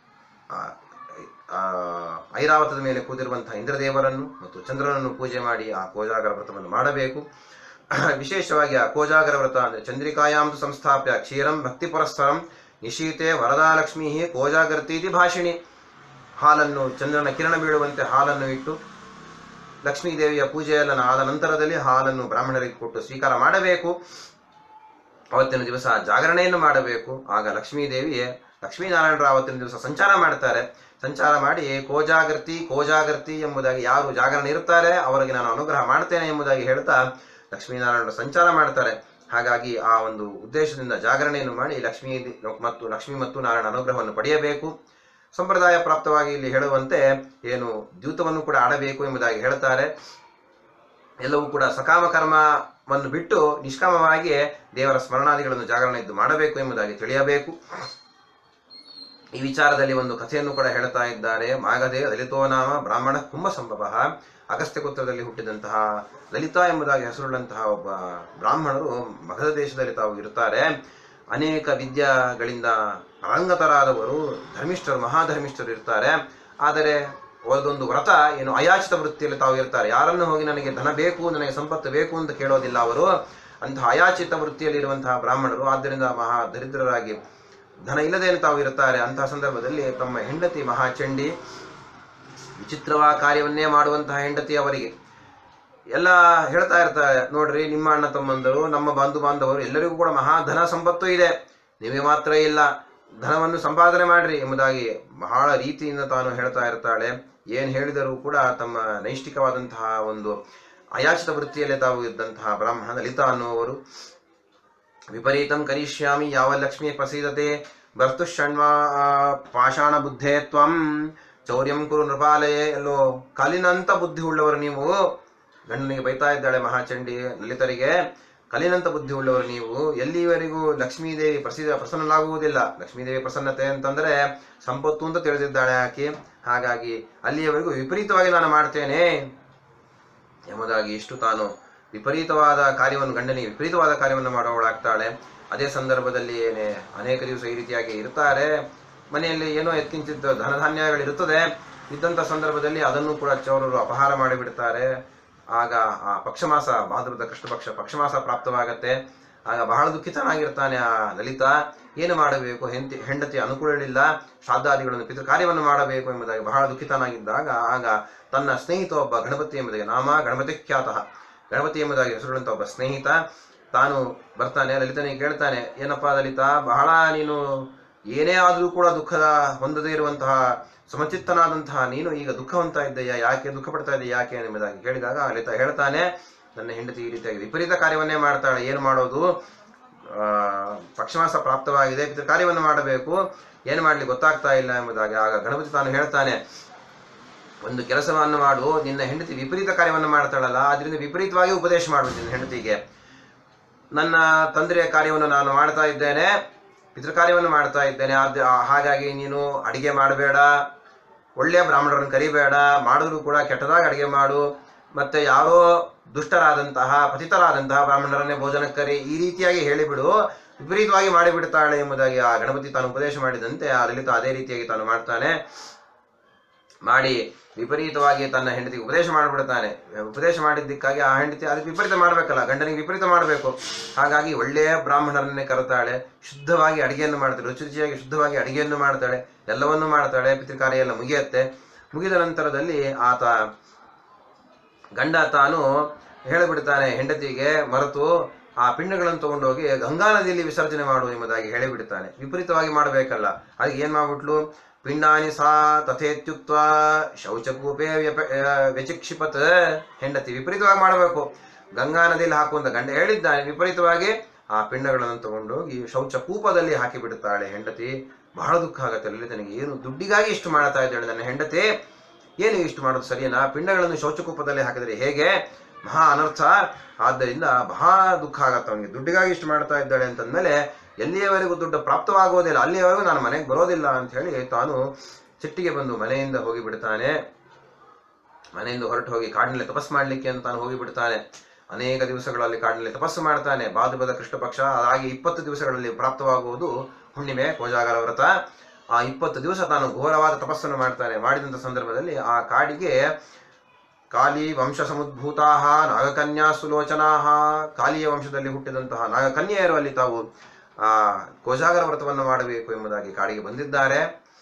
ಐರಾವತದ ಮೇಲೆ ಕೂತಿರುವಂತಹ ಇಂದ್ರದೇವರನ್ನು ಮತ್ತು ಚಂದ್ರನನ್ನು ಪೂಜೆ ಮಾಡಿ ಆ ಕೋಜಾಗರ ವ್ರತವನ್ನು ಮಾಡಬೇಕು. ವಿಶೇಷವಾಗಿ ಆ ಕೋಜಾಗರ ವ್ರತ ಅಂದರೆ ಚಂದ್ರಿಕಾಯಾಂತು ಸಂಸ್ಥಾಪ್ಯ ಕ್ಷೀರಂ ಭಕ್ತಿ ಪುರಸ್ಸರಂ ನಿಶೀತೆ ವರದಾಲಕ್ಷ್ಮೀ ಕೋಜಾಗರ್ತೀತಿ ಭಾಷಿಣಿ. ಹಾಲನ್ನು, ಚಂದ್ರನ ಕಿರಣ ಬೀಳುವಂತೆ ಹಾಲನ್ನು ಇಟ್ಟು ಲಕ್ಷ್ಮೀದೇವಿಯ ಪೂಜೆಯೆಲ್ಲ ಆದ ನಂತರದಲ್ಲಿ ಹಾಲನ್ನು ಬ್ರಾಹ್ಮಣರಿಗೆ ಕೊಟ್ಟು ಸ್ವೀಕಾರ ಮಾಡಬೇಕು. ಅವತ್ತಿನ ದಿವಸ ಜಾಗರಣೆಯನ್ನು ಮಾಡಬೇಕು. ಆಗ ಲಕ್ಷ್ಮೀನಾರಾಯಣರು ಅವತ್ತಿನ ದಿವಸ ಸಂಚಾರ ಮಾಡ್ತಾರೆ. ಸಂಚಾರ ಮಾಡಿ ಕೋಜಾಗರ್ತಿ ಎಂಬುದಾಗಿ ಯಾರು ಜಾಗರಣೆ ಇರುತ್ತಾರೆ ಅವರಿಗೆ ನಾನು ಅನುಗ್ರಹ ಮಾಡ್ತೇನೆ ಎಂಬುದಾಗಿ ಹೇಳ್ತಾ ಲಕ್ಷ್ಮೀನಾರಾಯಣರು ಸಂಚಾರ ಮಾಡ್ತಾರೆ. ಹಾಗಾಗಿ ಆ ಒಂದು ಉದ್ದೇಶದಿಂದ ಜಾಗರಣೆಯನ್ನು ಮಾಡಿ ಲಕ್ಷ್ಮಿ ಮತ್ತು ನಾರಾಯಣ ಅನುಗ್ರಹವನ್ನು ಪಡೆಯಬೇಕು. ಸಂಪ್ರದಾಯ ಪ್ರಾಪ್ತವಾಗಿ ಇಲ್ಲಿ ಹೇಳುವಂತೆ ದ್ಯೂತವನ್ನು ಕೂಡ ಆಡಬೇಕು ಎಂಬುದಾಗಿ ಹೇಳ್ತಾರೆ. ಎಲ್ಲವೂ ಕೂಡ ಸಕಾಮ ಕರ್ಮವನ್ನು ಬಿಟ್ಟು ನಿಷ್ಕಾಮವಾಗಿ ದೇವರ ಸ್ಮರಣಾದಿಗಳನ್ನು ಜಾಗರಣೆದ್ದು ಮಾಡಬೇಕು ಎಂಬುದಾಗಿ ತಿಳಿಯಬೇಕು. ಈ ವಿಚಾರದಲ್ಲಿ ಒಂದು ಕಥೆಯನ್ನು ಕೂಡ ಹೇಳ್ತಾ ಇದ್ದಾರೆ. ಮಾಗಧೆ ಲಲಿತೋ ನಾಮ ಬ್ರಾಹ್ಮಣ ಕುಂಭ ಸಂಭವ. ಅಗಸ್ತ್ಯ ಗೋತ್ರದಲ್ಲಿ ಹುಟ್ಟಿದಂತಹ ಲಲಿತಾ ಎಂಬುದಾಗಿ ಹೆಸರುಳ್ಳಂತಹ ಒಬ್ಬ ಬ್ರಾಹ್ಮಣರು ಮಗಧ ದೇಶದಲ್ಲಿ ತಾವು ಇರುತ್ತಾರೆ. ಅನೇಕ ವಿದ್ಯಾಗಳಿಂದ ಅರಂಗತರಾದವರು, ಧರ್ಮಿಷ್ಠರು, ಮಹಾಧರ್ಮಿಷ್ಠರು ಇರ್ತಾರೆ. ಆದರೆ ಅವರದೊಂದು ವ್ರತ ಅಯಾಚಿತ ವೃತ್ತಿಯಲ್ಲಿ ತಾವು ಇರ್ತಾರೆ. ಯಾರನ್ನು ಹೋಗಿ ನನಗೆ ಧನ ಬೇಕು, ನನಗೆ ಸಂಪತ್ತು ಬೇಕು ಅಂತ ಕೇಳೋದಿಲ್ಲ ಅವರು. ಅಂತಹ ಅಯಾಚಿತ ವೃತ್ತಿಯಲ್ಲಿ ಇರುವಂತಹ ಬ್ರಾಹ್ಮಣರು, ಆದ್ದರಿಂದ ಮಹಾ ದರಿದ್ರರಾಗಿ ಧನ ಇಲ್ಲದೇನು ತಾವು ಇರುತ್ತಾರೆ. ಅಂತಹ ಸಂದರ್ಭದಲ್ಲಿ ತಮ್ಮ ಹೆಂಡತಿ ಮಹಾಚಂಡಿ, ವಿಚಿತ್ರವಾದ ಕಾರ್ಯವನ್ನೇ ಮಾಡುವಂತಹ ಹೆಂಡತಿ ಅವರಿಗೆ ಎಲ್ಲ ಹೇಳ್ತಾ ಇರ್ತಾರೆ, ನೋಡ್ರಿ ನಿಮ್ಮ ಅಣ್ಣ ತಮ್ಮಂದರು, ನಮ್ಮ ಬಂಧು ಬಾಂಧವರು ಎಲ್ಲರಿಗೂ ಕೂಡ ಮಹಾ ಧನ ಸಂಪತ್ತು ಇದೆ, ನಿಮಗೆ ಮಾತ್ರ ಇಲ್ಲ, ಧನವನ್ನು ಸಂಪಾದನೆ ಮಾಡ್ರಿ ಎಂಬುದಾಗಿ ಬಹಳ ರೀತಿಯಿಂದ ತಾನು ಹೇಳ್ತಾ ಇರ್ತಾಳೆ. ಏನು ಹೇಳಿದರೂ ಕೂಡ ತಮ್ಮ ನೈಷ್ಠಿಕವಾದಂತಹ ಒಂದು ಅಯಾಚಿತ ವೃತ್ತಿಯಲ್ಲೇ ತಾವು ಇದ್ದಂತಹ ಬ್ರಾಹ್ಮಣ ಲಲಿತಾ ಅನ್ನುವರು ವಿಪರೀತಂ ಕರಿಷ್ಯಾಮಿ ಯಾವ ಲಕ್ಷ್ಮೀ ಪ್ರಸೀದತೆ ಭರ್ತು ಷಣ್ವಾ ಪಾಷಾಣ ಬುದ್ಧೇ ತ್ವಂ ಚೌರ್ಯಂ ಕುರು ನೃಪಾಲಯೇ. ಎಲ್ಲೋ ಕಲಿನಂತ ಬುದ್ಧಿ ಉಳ್ಳವರು ನೀವು. ಗಂಡನಿಗೆ ಬೈತಾ ಇದ್ದಾಳೆ ಮಹಾಚಂಡಿ ಲಲಿತರಿಗೆ, ಕಲಿನಂತ ಬುದ್ಧಿ ಉಳ್ಳವರು ನೀವು. ಎಲ್ಲಿವರೆಗೂ ಲಕ್ಷ್ಮೀದೇವಿ ಪ್ರಸನ್ನಲಾಗುವುದಿಲ್ಲ. ಲಕ್ಷ್ಮೀದೇವಿ ಪ್ರಸನ್ನತೆ ಅಂತಂದರೆ ಸಂಪತ್ತು ಅಂತ ತಿಳಿದಿದ್ದಾಳೆ ಆಕೆ. ಹಾಗಾಗಿ ಅಲ್ಲಿಯವರೆಗೂ ವಿಪರೀತವಾಗಿ ನಾನು ಮಾಡ್ತೇನೆ ಎಂಬುದಾಗಿ ಇಷ್ಟು ತಾನು ವಿಪರೀತವಾದ ಕಾರ್ಯವನ್ನು, ಗಂಡನಿಗೆ ವಿಪರೀತವಾದ ಕಾರ್ಯವನ್ನು ಮಾಡುವವಳಾಗ್ತಾಳೆ. ಅದೇ ಸಂದರ್ಭದಲ್ಲಿ ಅನೇಕ ದಿವಸ ಈ ರೀತಿಯಾಗಿ ಇರ್ತಾರೆ. ಮನೆಯಲ್ಲಿ ಏನೋ ಎತ್ಕಿಂಚಿತ್ತು ಧನಧಾನ್ಯಗಳಿರುತ್ತದೆ. ಇದ್ದಂಥ ಸಂದರ್ಭದಲ್ಲಿ ಅದನ್ನು ಕೂಡ ಚೌರರು ಅಪಹಾರ ಮಾಡಿಬಿಡ್ತಾರೆ. ಆಗ ಆ ಪಕ್ಷಮಾಸ, ಭಾದ್ರದ ಕೃಷ್ಣ ಪಕ್ಷಮಾಸ ಪ್ರಾಪ್ತವಾಗತ್ತೆ. ಆಗ ಬಹಳ ದುಃಖಿತನಾಗಿರ್ತಾನೆ ಆ ಲಲಿತಾ. ಏನು ಮಾಡಬೇಕು, ಹೆಂಡತಿ ಅನುಕೂಲವಿಲ್ಲ, ಶ್ರಾದ್ದಾದಿಗಳನ್ನು ಪಿತೃ ಕಾರ್ಯವನ್ನು ಮಾಡಬೇಕು ಎಂಬುದಾಗಿ ಬಹಳ ದುಃಖಿತನಾಗಿದ್ದಾಗ ಆಗ ತನ್ನ ಸ್ನೇಹಿತ ಒಬ್ಬ ಗಣಪತಿ ಎಂಬುದಾಗಿ ನಾಮ ಗಣಪತಿ ಖ್ಯಾತಃ, ಗಣಪತಿ ಎಂಬುದಾಗಿ ಹೆಸರುಳ್ಳಂಥ ಒಬ್ಬ ಸ್ನೇಹಿತ ತಾನು ಬರ್ತಾನೆ. ಲಲಿತನಿಗೆ ಕೇಳ್ತಾನೆ, ಏನಪ್ಪಾ ಲಲಿತಾ, ಬಹಳ ನೀನು ಏನೇ ಆದರೂ ಕೂಡ ದುಃಖದ ಹೊಂದದೇ ಇರುವಂತಹ ಸಮಚಿತ್ತನಾದಂತಹ ನೀನು ಈಗ ದುಃಖವಂತ ಇದ್ದೀಯಾ, ಯಾಕೆ ದುಃಖ ಪಡ್ತಾ ಇದೆಯಾ, ಯಾಕೆ ಎಂಬುದಾಗಿ ಕೇಳಿದಾಗ ಲಲಿತಾ ಹೇಳ್ತಾನೆ, ನನ್ನ ಹೆಂಡತಿ ಈ ರೀತಿಯಾಗಿ ವಿಪರೀತ ಕಾರ್ಯವನ್ನೇ ಮಾಡ್ತಾಳೆ, ಏನು ಮಾಡೋದು, ಪಕ್ಷಮಾಸ ಪ್ರಾಪ್ತವಾಗಿದೆ, ಪಿತೃ ಕಾರ್ಯವನ್ನು ಮಾಡಬೇಕು, ಏನು ಮಾಡಲಿ ಗೊತ್ತಾಗ್ತಾ ಇಲ್ಲ ಎಂಬುದಾಗಿ. ಆಗ ಗಣಪತಿ ತಾನು ಹೇಳ್ತಾನೆ, ಒಂದು ಕೆಲಸವನ್ನು ಮಾಡು, ನಿನ್ನ ಹೆಂಡತಿ ವಿಪರೀತ ಕಾರ್ಯವನ್ನು ಮಾಡ್ತಾಳಲ್ಲ, ಅದರಿಂದ ವಿಪರೀತವಾಗಿ ಉಪದೇಶ ಮಾಡು ನಿನ್ನ ಹೆಂಡತಿಗೆ. ನನ್ನ ತಂದೆಯ ಕಾರ್ಯವನ್ನು ನಾನು ಮಾಡ್ತಾ ಇದ್ದೇನೆ, ಪಿತೃ ಕಾರ್ಯವನ್ನು ಮಾಡ್ತಾ ಇದ್ದೇನೆ, ಹಾಗಾಗಿ ನೀನು ಅಡಿಗೆ ಮಾಡಬೇಡ, ಒಳ್ಳೆಯ ಬ್ರಾಹ್ಮಣರನ್ನು ಕರಿಬೇಡ, ಮಾಡಿದ್ರು ಕೂಡ ಕೆಟ್ಟದಾಗಿ ಅಡಿಗೆ ಮಾಡು, ಮತ್ತೆ ಯಾರೋ ದುಷ್ಟರಾದಂತಹ ಪತಿತರಾದಂತಹ ಬ್ರಾಹ್ಮಣರನ್ನೇ ಭೋಜನಕ್ಕೆ ಕರಿ, ಈ ರೀತಿಯಾಗಿ ಹೇಳಿಬಿಡು, ವಿಪರೀತವಾಗಿ ಮಾಡಿಬಿಡ್ತಾಳೆ ಎಂಬುದಾಗಿ ಆ ಗಣಪತಿ ತಾನು ಉಪದೇಶ ಮಾಡಿದಂತೆ ಆ ಲಲಿತ ಅದೇ ರೀತಿಯಾಗಿ ತಾನು ಮಾಡ್ತಾನೆ. ಮಾಡಿ ವಿಪರೀತವಾಗಿ ತನ್ನ ಹೆಂಡತಿಗೆ ಉಪದೇಶ ಮಾಡಿಬಿಡ್ತಾನೆ. ಉಪದೇಶ ಮಾಡಿದ್ದಕ್ಕಾಗಿ ಆ ಹೆಂಡತಿ ಅದಕ್ಕೆ ವಿಪರೀತ ಮಾಡಬೇಕಲ್ಲ, ಗಂಡನಿಗೆ ವಿಪರೀತ ಮಾಡಬೇಕು. ಹಾಗಾಗಿ ಒಳ್ಳೆಯ ಬ್ರಾಹ್ಮಣರನ್ನೇ ಕರೆತಾಳೆ, ಶುದ್ಧವಾಗಿ ಅಡಿಗೆಯನ್ನು ಮಾಡ್ತಾಳೆ, ರುಚಿ ರುಚಿಯಾಗಿ ಶುದ್ಧವಾಗಿ ಅಡಿಗೆಯನ್ನು ಮಾಡ್ತಾಳೆ, ಎಲ್ಲವನ್ನೂ ಮಾಡ್ತಾಳೆ. ಪಿತೃಕಾರ್ಯ ಎಲ್ಲ ಮುಗಿಯುತ್ತೆ. ಮುಗಿದ ನಂತರದಲ್ಲಿ ಗಂಡ ತಾನು ಹೇಳಿಬಿಡ್ತಾನೆ ಹೆಂಡತಿಗೆ, ಮರೆತು ಆ ಪಿಂಡಗಳನ್ನು ತಗೊಂಡೋಗಿ ಗಂಗಾ ನದಿಯಲ್ಲಿ ವಿಸರ್ಜನೆ ಮಾಡು ಎಂಬುದಾಗಿ ಹೇಳಿಬಿಡ್ತಾನೆ. ವಿಪರೀತವಾಗಿ ಮಾಡಬೇಕಲ್ಲ, ಅದಕ್ಕೆ ಏನ್ ಮಾಡ್ಬಿಟ್ಲು, ಪಿಂಡಾನಿ ಸಾ ತಥೇತ್ಯುಕ್ತ ಶೌಚಕೂಪೆ ವ್ಯಚಿಕ್ಷಿಪತ್. ಹೆಂಡತಿ ವಿಪರೀತವಾಗಿ ಮಾಡಬೇಕು, ಗಂಗಾ ನದಿಯಲ್ಲಿ ಹಾಕುವಂತ ಗಂಡ ಹೇಳಿದ್ದಾನೆ, ವಿಪರೀತವಾಗಿ ಆ ಪಿಂಡಗಳನ್ನು ತಗೊಂಡೋಗಿ ಶೌಚಕೂಪದಲ್ಲಿ ಹಾಕಿ ಬಿಡುತ್ತಾಳೆ ಹೆಂಡತಿ. ಬಹಳ ದುಃಖ ಆಗತ್ತೆ ಲಲಿತನಿಗೆ. ಏನು ದುಡ್ಡಿಗಾಗಿ ಇಷ್ಟು ಮಾಡ್ತಾ ಇದ್ದಾಳೆ ನನ್ನ ಹೆಂಡತಿ, ಏನು ಇಷ್ಟು ಮಾಡೋದು ಸರಿಯೇನಾ, ಪಿಂಡಗಳನ್ನು ಶೌಚಕೂಪದಲ್ಲಿ ಹಾಕಿದರೆ ಹೇಗೆ, ಮಹಾ ಅನರ್ಥ. ಆದ್ದರಿಂದ ಬಹಳ ದುಃಖ ಆಗತ್ತೆ ಅವನಿಗೆ, ದುಡ್ಡಿಗಾಗಿ ಇಷ್ಟು ಮಾಡ್ತಾ ಇದ್ದಾಳೆ ಅಂತಂದ್ಮೇಲೆ ಎಲ್ಲಿಯವರೆಗೂ ದುಡ್ಡು ಪ್ರಾಪ್ತವಾಗುವುದಿಲ್ಲ ಅಲ್ಲಿಯವರೆಗೂ ನಾನು ಮನೆಗೆ ಬರೋದಿಲ್ಲ ಅಂತ ಹೇಳಿ ತಾನು ಸಿಟ್ಟಿಗೆ ಬಂದು ಮನೆಯಿಂದ ಹೋಗಿ ಬಿಡ್ತಾನೆ. ಮನೆಯಿಂದ ಹೊರಟು ಹೋಗಿ ಕಾಡಿನಲ್ಲಿ ತಪಸ್ಸು ಮಾಡಲಿಕ್ಕೆ ಅಂತ ತಾನು ಹೋಗಿ ಬಿಡ್ತಾನೆ. ಅನೇಕ ದಿವಸಗಳಲ್ಲಿ ಕಾಡಿನಲ್ಲಿ ತಪಸ್ಸು ಮಾಡ್ತಾನೆ. ಭಾದ್ರಪದ ಕೃಷ್ಣ ಪಕ್ಷ ಹಾಗೆ 20 ದಿವಸಗಳಲ್ಲಿ ಪ್ರಾಪ್ತವಾಗುವುದು ಹುಣ್ಣಿಮೆ ಕೋಜಾಗರ ವ್ರತ. ಆ 20 ದಿವಸ ತಾನು ಘೋರವಾದ ತಪಸ್ಸನ್ನು ಮಾಡ್ತಾನೆ. ಮಾಡಿದಂಥ ಸಂದರ್ಭದಲ್ಲಿ ಆ ಕಾಡಿಗೆ ಕಾಲಿ ವಂಶ ಸಮುದ್ಭೂತಾ ನಾಗಕನ್ಯಾ ಸುಲೋಚನಾ, ಕಾಲಿಯ ವಂಶದಲ್ಲಿ ಹುಟ್ಟಿದಂತಹ ನಾಗಕನ್ಯೆಯರು ಅಲ್ಲಿ ತಾವು ಕೋಜಾಗರ ವ್ರತವನ್ನು ಮಾಡಬೇಕು ಎಂಬುದಾಗಿ ಕಾಡಿಗೆ ಬಂದಿದ್ದಾರೆ.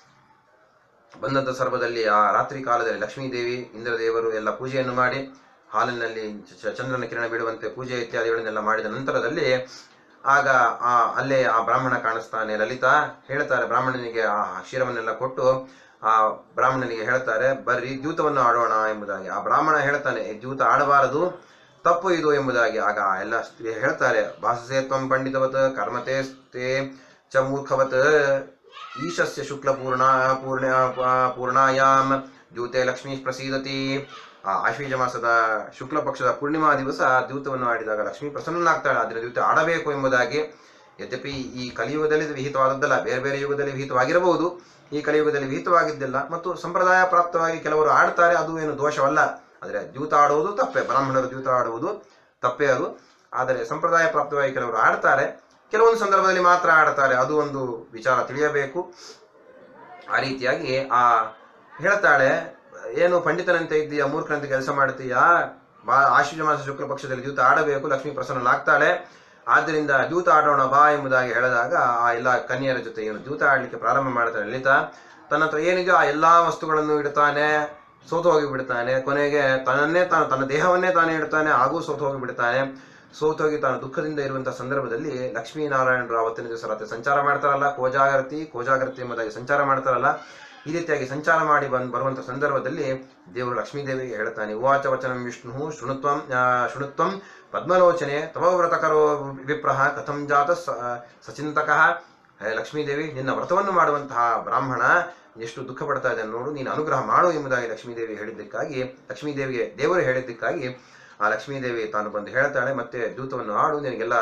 ಬಂದಂಥ ಸಂದರ್ಭದಲ್ಲಿ ಆ ರಾತ್ರಿ ಕಾಲದಲ್ಲಿ ಲಕ್ಷ್ಮೀದೇವಿ ಇಂದ್ರದೇವರು ಎಲ್ಲ ಪೂಜೆಯನ್ನು ಮಾಡಿ ಹಾಲಿನಲ್ಲಿ ಚಂದ್ರನ ಕಿರಣ ಬೀಳುವಂತೆ ಪೂಜೆ ಇತ್ಯಾದಿಗಳನ್ನೆಲ್ಲ ಮಾಡಿದ ನಂತರದಲ್ಲಿ ಆಗ ಅಲ್ಲೇ ಆ ಬ್ರಾಹ್ಮಣ ಕಾಣಿಸ್ತಾನೆ. ಲಲಿತಾ ಹೇಳ್ತಾರೆ ಬ್ರಾಹ್ಮಣನಿಗೆ ಆ ಕ್ಷೀರವನ್ನೆಲ್ಲ ಕೊಟ್ಟು ಆ ಬ್ರಾಹ್ಮಣನಿಗೆ ಹೇಳ್ತಾರೆ, ಬರ್ರಿ ದ್ಯೂತವನ್ನು ಆಡೋಣ ಎಂಬುದಾಗಿ. ಆ ಬ್ರಾಹ್ಮಣ ಹೇಳ್ತಾನೆ, ದ್ಯೂತ ಆಡಬಾರದು, ತಪ್ಪು ಇದು ಎಂಬುದಾಗಿ. ಆಗ ಎಲ್ಲ ಹೇಳ್ತಾರೆ, ಭಾಸಸೇ ತ್ವಂ ಪಂಡಿತವತ್ ಕರ್ಮತೆ ಚ ಮೂರ್ಖವತ್ ಈಶಸ್ಯ ಶುಕ್ಲ ಪೂರ್ಣಾಯಾಮ್ ದ್ಯೂತೆ ಲಕ್ಷ್ಮೀ ಪ್ರಸೀದತಿ. ಆ ಆಶ್ವೀಜ ಮಾಸದ ಶುಕ್ಲ ಪಕ್ಷದ ಪೂರ್ಣಿಮಾ ದಿವಸ ದ್ಯೂತವನ್ನು ಆಡಿದಾಗ ಲಕ್ಷ್ಮೀ ಪ್ರಸನ್ನನಾಗ್ತಾಳೆ. ಅದರ ದ್ಯೂತ ಆಡಬೇಕು ಎಂಬುದಾಗಿ. ಯದ್ಯಪಿ ಈ ಕಲಿಯುಗದಲ್ಲಿ ವಿಹಿತವಾದದ್ದಲ್ಲ, ಬೇರೆ ಬೇರೆ ಯುಗದಲ್ಲಿ ವಿಹಿತವಾಗಿರಬಹುದು, ಈ ಕಲಿಯುಗದಲ್ಲಿ ವಿಹಿತವಾಗಿದ್ದಿಲ್ಲ. ಮತ್ತು ಸಂಪ್ರದಾಯ ಪ್ರಾಪ್ತವಾಗಿ ಕೆಲವರು ಆಡ್ತಾರೆ, ಅದು ಏನು ದೋಷವಲ್ಲ. ಆದರೆ ದ್ಯೂತ ಆಡುವುದು ತಪ್ಪೆ, ಬ್ರಾಹ್ಮಣರು ದ್ಯೂತ ಆಡುವುದು ತಪ್ಪೇ ಅದು. ಆದರೆ ಸಂಪ್ರದಾಯ ಪ್ರಾಪ್ತವಾಗಿ ಕೆಲವರು ಆಡ್ತಾರೆ, ಕೆಲವೊಂದು ಸಂದರ್ಭದಲ್ಲಿ ಮಾತ್ರ ಆಡ್ತಾರೆ, ಅದು ಒಂದು ವಿಚಾರ ತಿಳಿಯಬೇಕು. ಆ ರೀತಿಯಾಗಿ ಹೇಳ್ತಾಳೆ, ಏನು ಪಂಡಿತನಂತೆ ಇದ್ದೀಯಾ, ಮೂರ್ಖನಂತೆ ಕೆಲಸ ಮಾಡ್ತೀಯಾ, ಆಶ್ವೀಜ ಮಾಸ ಶುಕ್ಲ ಪಕ್ಷದಲ್ಲಿ ದ್ಯೂತ ಆಡಬೇಕು, ಲಕ್ಷ್ಮೀ ಪ್ರಸನ್ನನಾಗ್ತಾಳೆ, ಆದ್ದರಿಂದ ದ್ಯೂತ ಆಡೋಣ ಬಾ ಎಂಬುದಾಗಿ ಹೇಳಿದಾಗ ಆ ಎಲ್ಲ ಕನ್ಯರ ಜೊತೆ ಏನು ದ್ಯೂತ ಆಡಲಿಕ್ಕೆ ಪ್ರಾರಂಭ ಮಾಡ್ತಾನೆ ಲಲಿತಾ. ತನ್ನ ಹತ್ರ ಏನಿದೆಯೋ ಆ ಎಲ್ಲ ವಸ್ತುಗಳನ್ನು ಇಡ್ತಾನೆ, ಸೋತು ಹೋಗಿ ಬಿಡ್ತಾನೆ. ಕೊನೆಗೆ ತನ್ನ ದೇಹವನ್ನೇ ತಾನೇ ಇಡ್ತಾನೆ, ಹಾಗೂ ಸೋತು ಹೋಗಿ ಬಿಡ್ತಾನೆ. ಸೋತೋಗಿ ತಾನು ದುಃಖದಿಂದ ಇರುವಂತಹ ಸಂದರ್ಭದಲ್ಲಿ ಲಕ್ಷ್ಮೀನಾರಾಯಣರು ಅವತ್ತಿನ ದಿವಸ ರಾತ್ರಿ ಸಂಚಾರ ಮಾಡ್ತಾರಲ್ಲ, ಕೋಜಾಗರ್ತಿ ಎಂಬುದಾಗಿ ಸಂಚಾರ ಮಾಡ್ತಾರಲ್ಲ, ಈ ರೀತಿಯಾಗಿ ಸಂಚಾರ ಮಾಡಿ ಬರುವಂಥ ಸಂದರ್ಭದಲ್ಲಿ ದೇವರು ಲಕ್ಷ್ಮೀದೇವಿಗೆ ಹೇಳ್ತಾನೆ, ಉವಾಚ ವಚನಂ ವಿಷ್ಣು ಶೃಣುತ್ವಂ ಪದ್ಮಲೋಚನೆ ತವ ವ್ರತಕರೋ ವಿಪ್ರಹ ಕಥಂ ಜಾತ ಸಚಿಂತಕಃ. ಲಕ್ಷ್ಮೀದೇವಿ, ನಿನ್ನ ವ್ರತವನ್ನು ಮಾಡುವಂತಹ ಬ್ರಾಹ್ಮಣ ಎಷ್ಟು ದುಃಖ ಪಡ್ತಾ ಇದೆ ನೋಡು, ನೀನು ಅನುಗ್ರಹ ಮಾಡು ಎಂಬುದಾಗಿ ಲಕ್ಷ್ಮೀದೇವಿ ಹೇಳಿದ್ದಕ್ಕಾಗಿ, ಲಕ್ಷ್ಮೀದೇವಿಗೆ ದೇವರು ಹೇಳಿದ್ದಕ್ಕಾಗಿ ಆ ಲಕ್ಷ್ಮೀದೇವಿ ತಾನು ಬಂದು ಹೇಳ್ತಾಳೆ, ಮತ್ತೆ ದ್ಯೂತವನ್ನು ಆಡು, ನಿನಗೆಲ್ಲ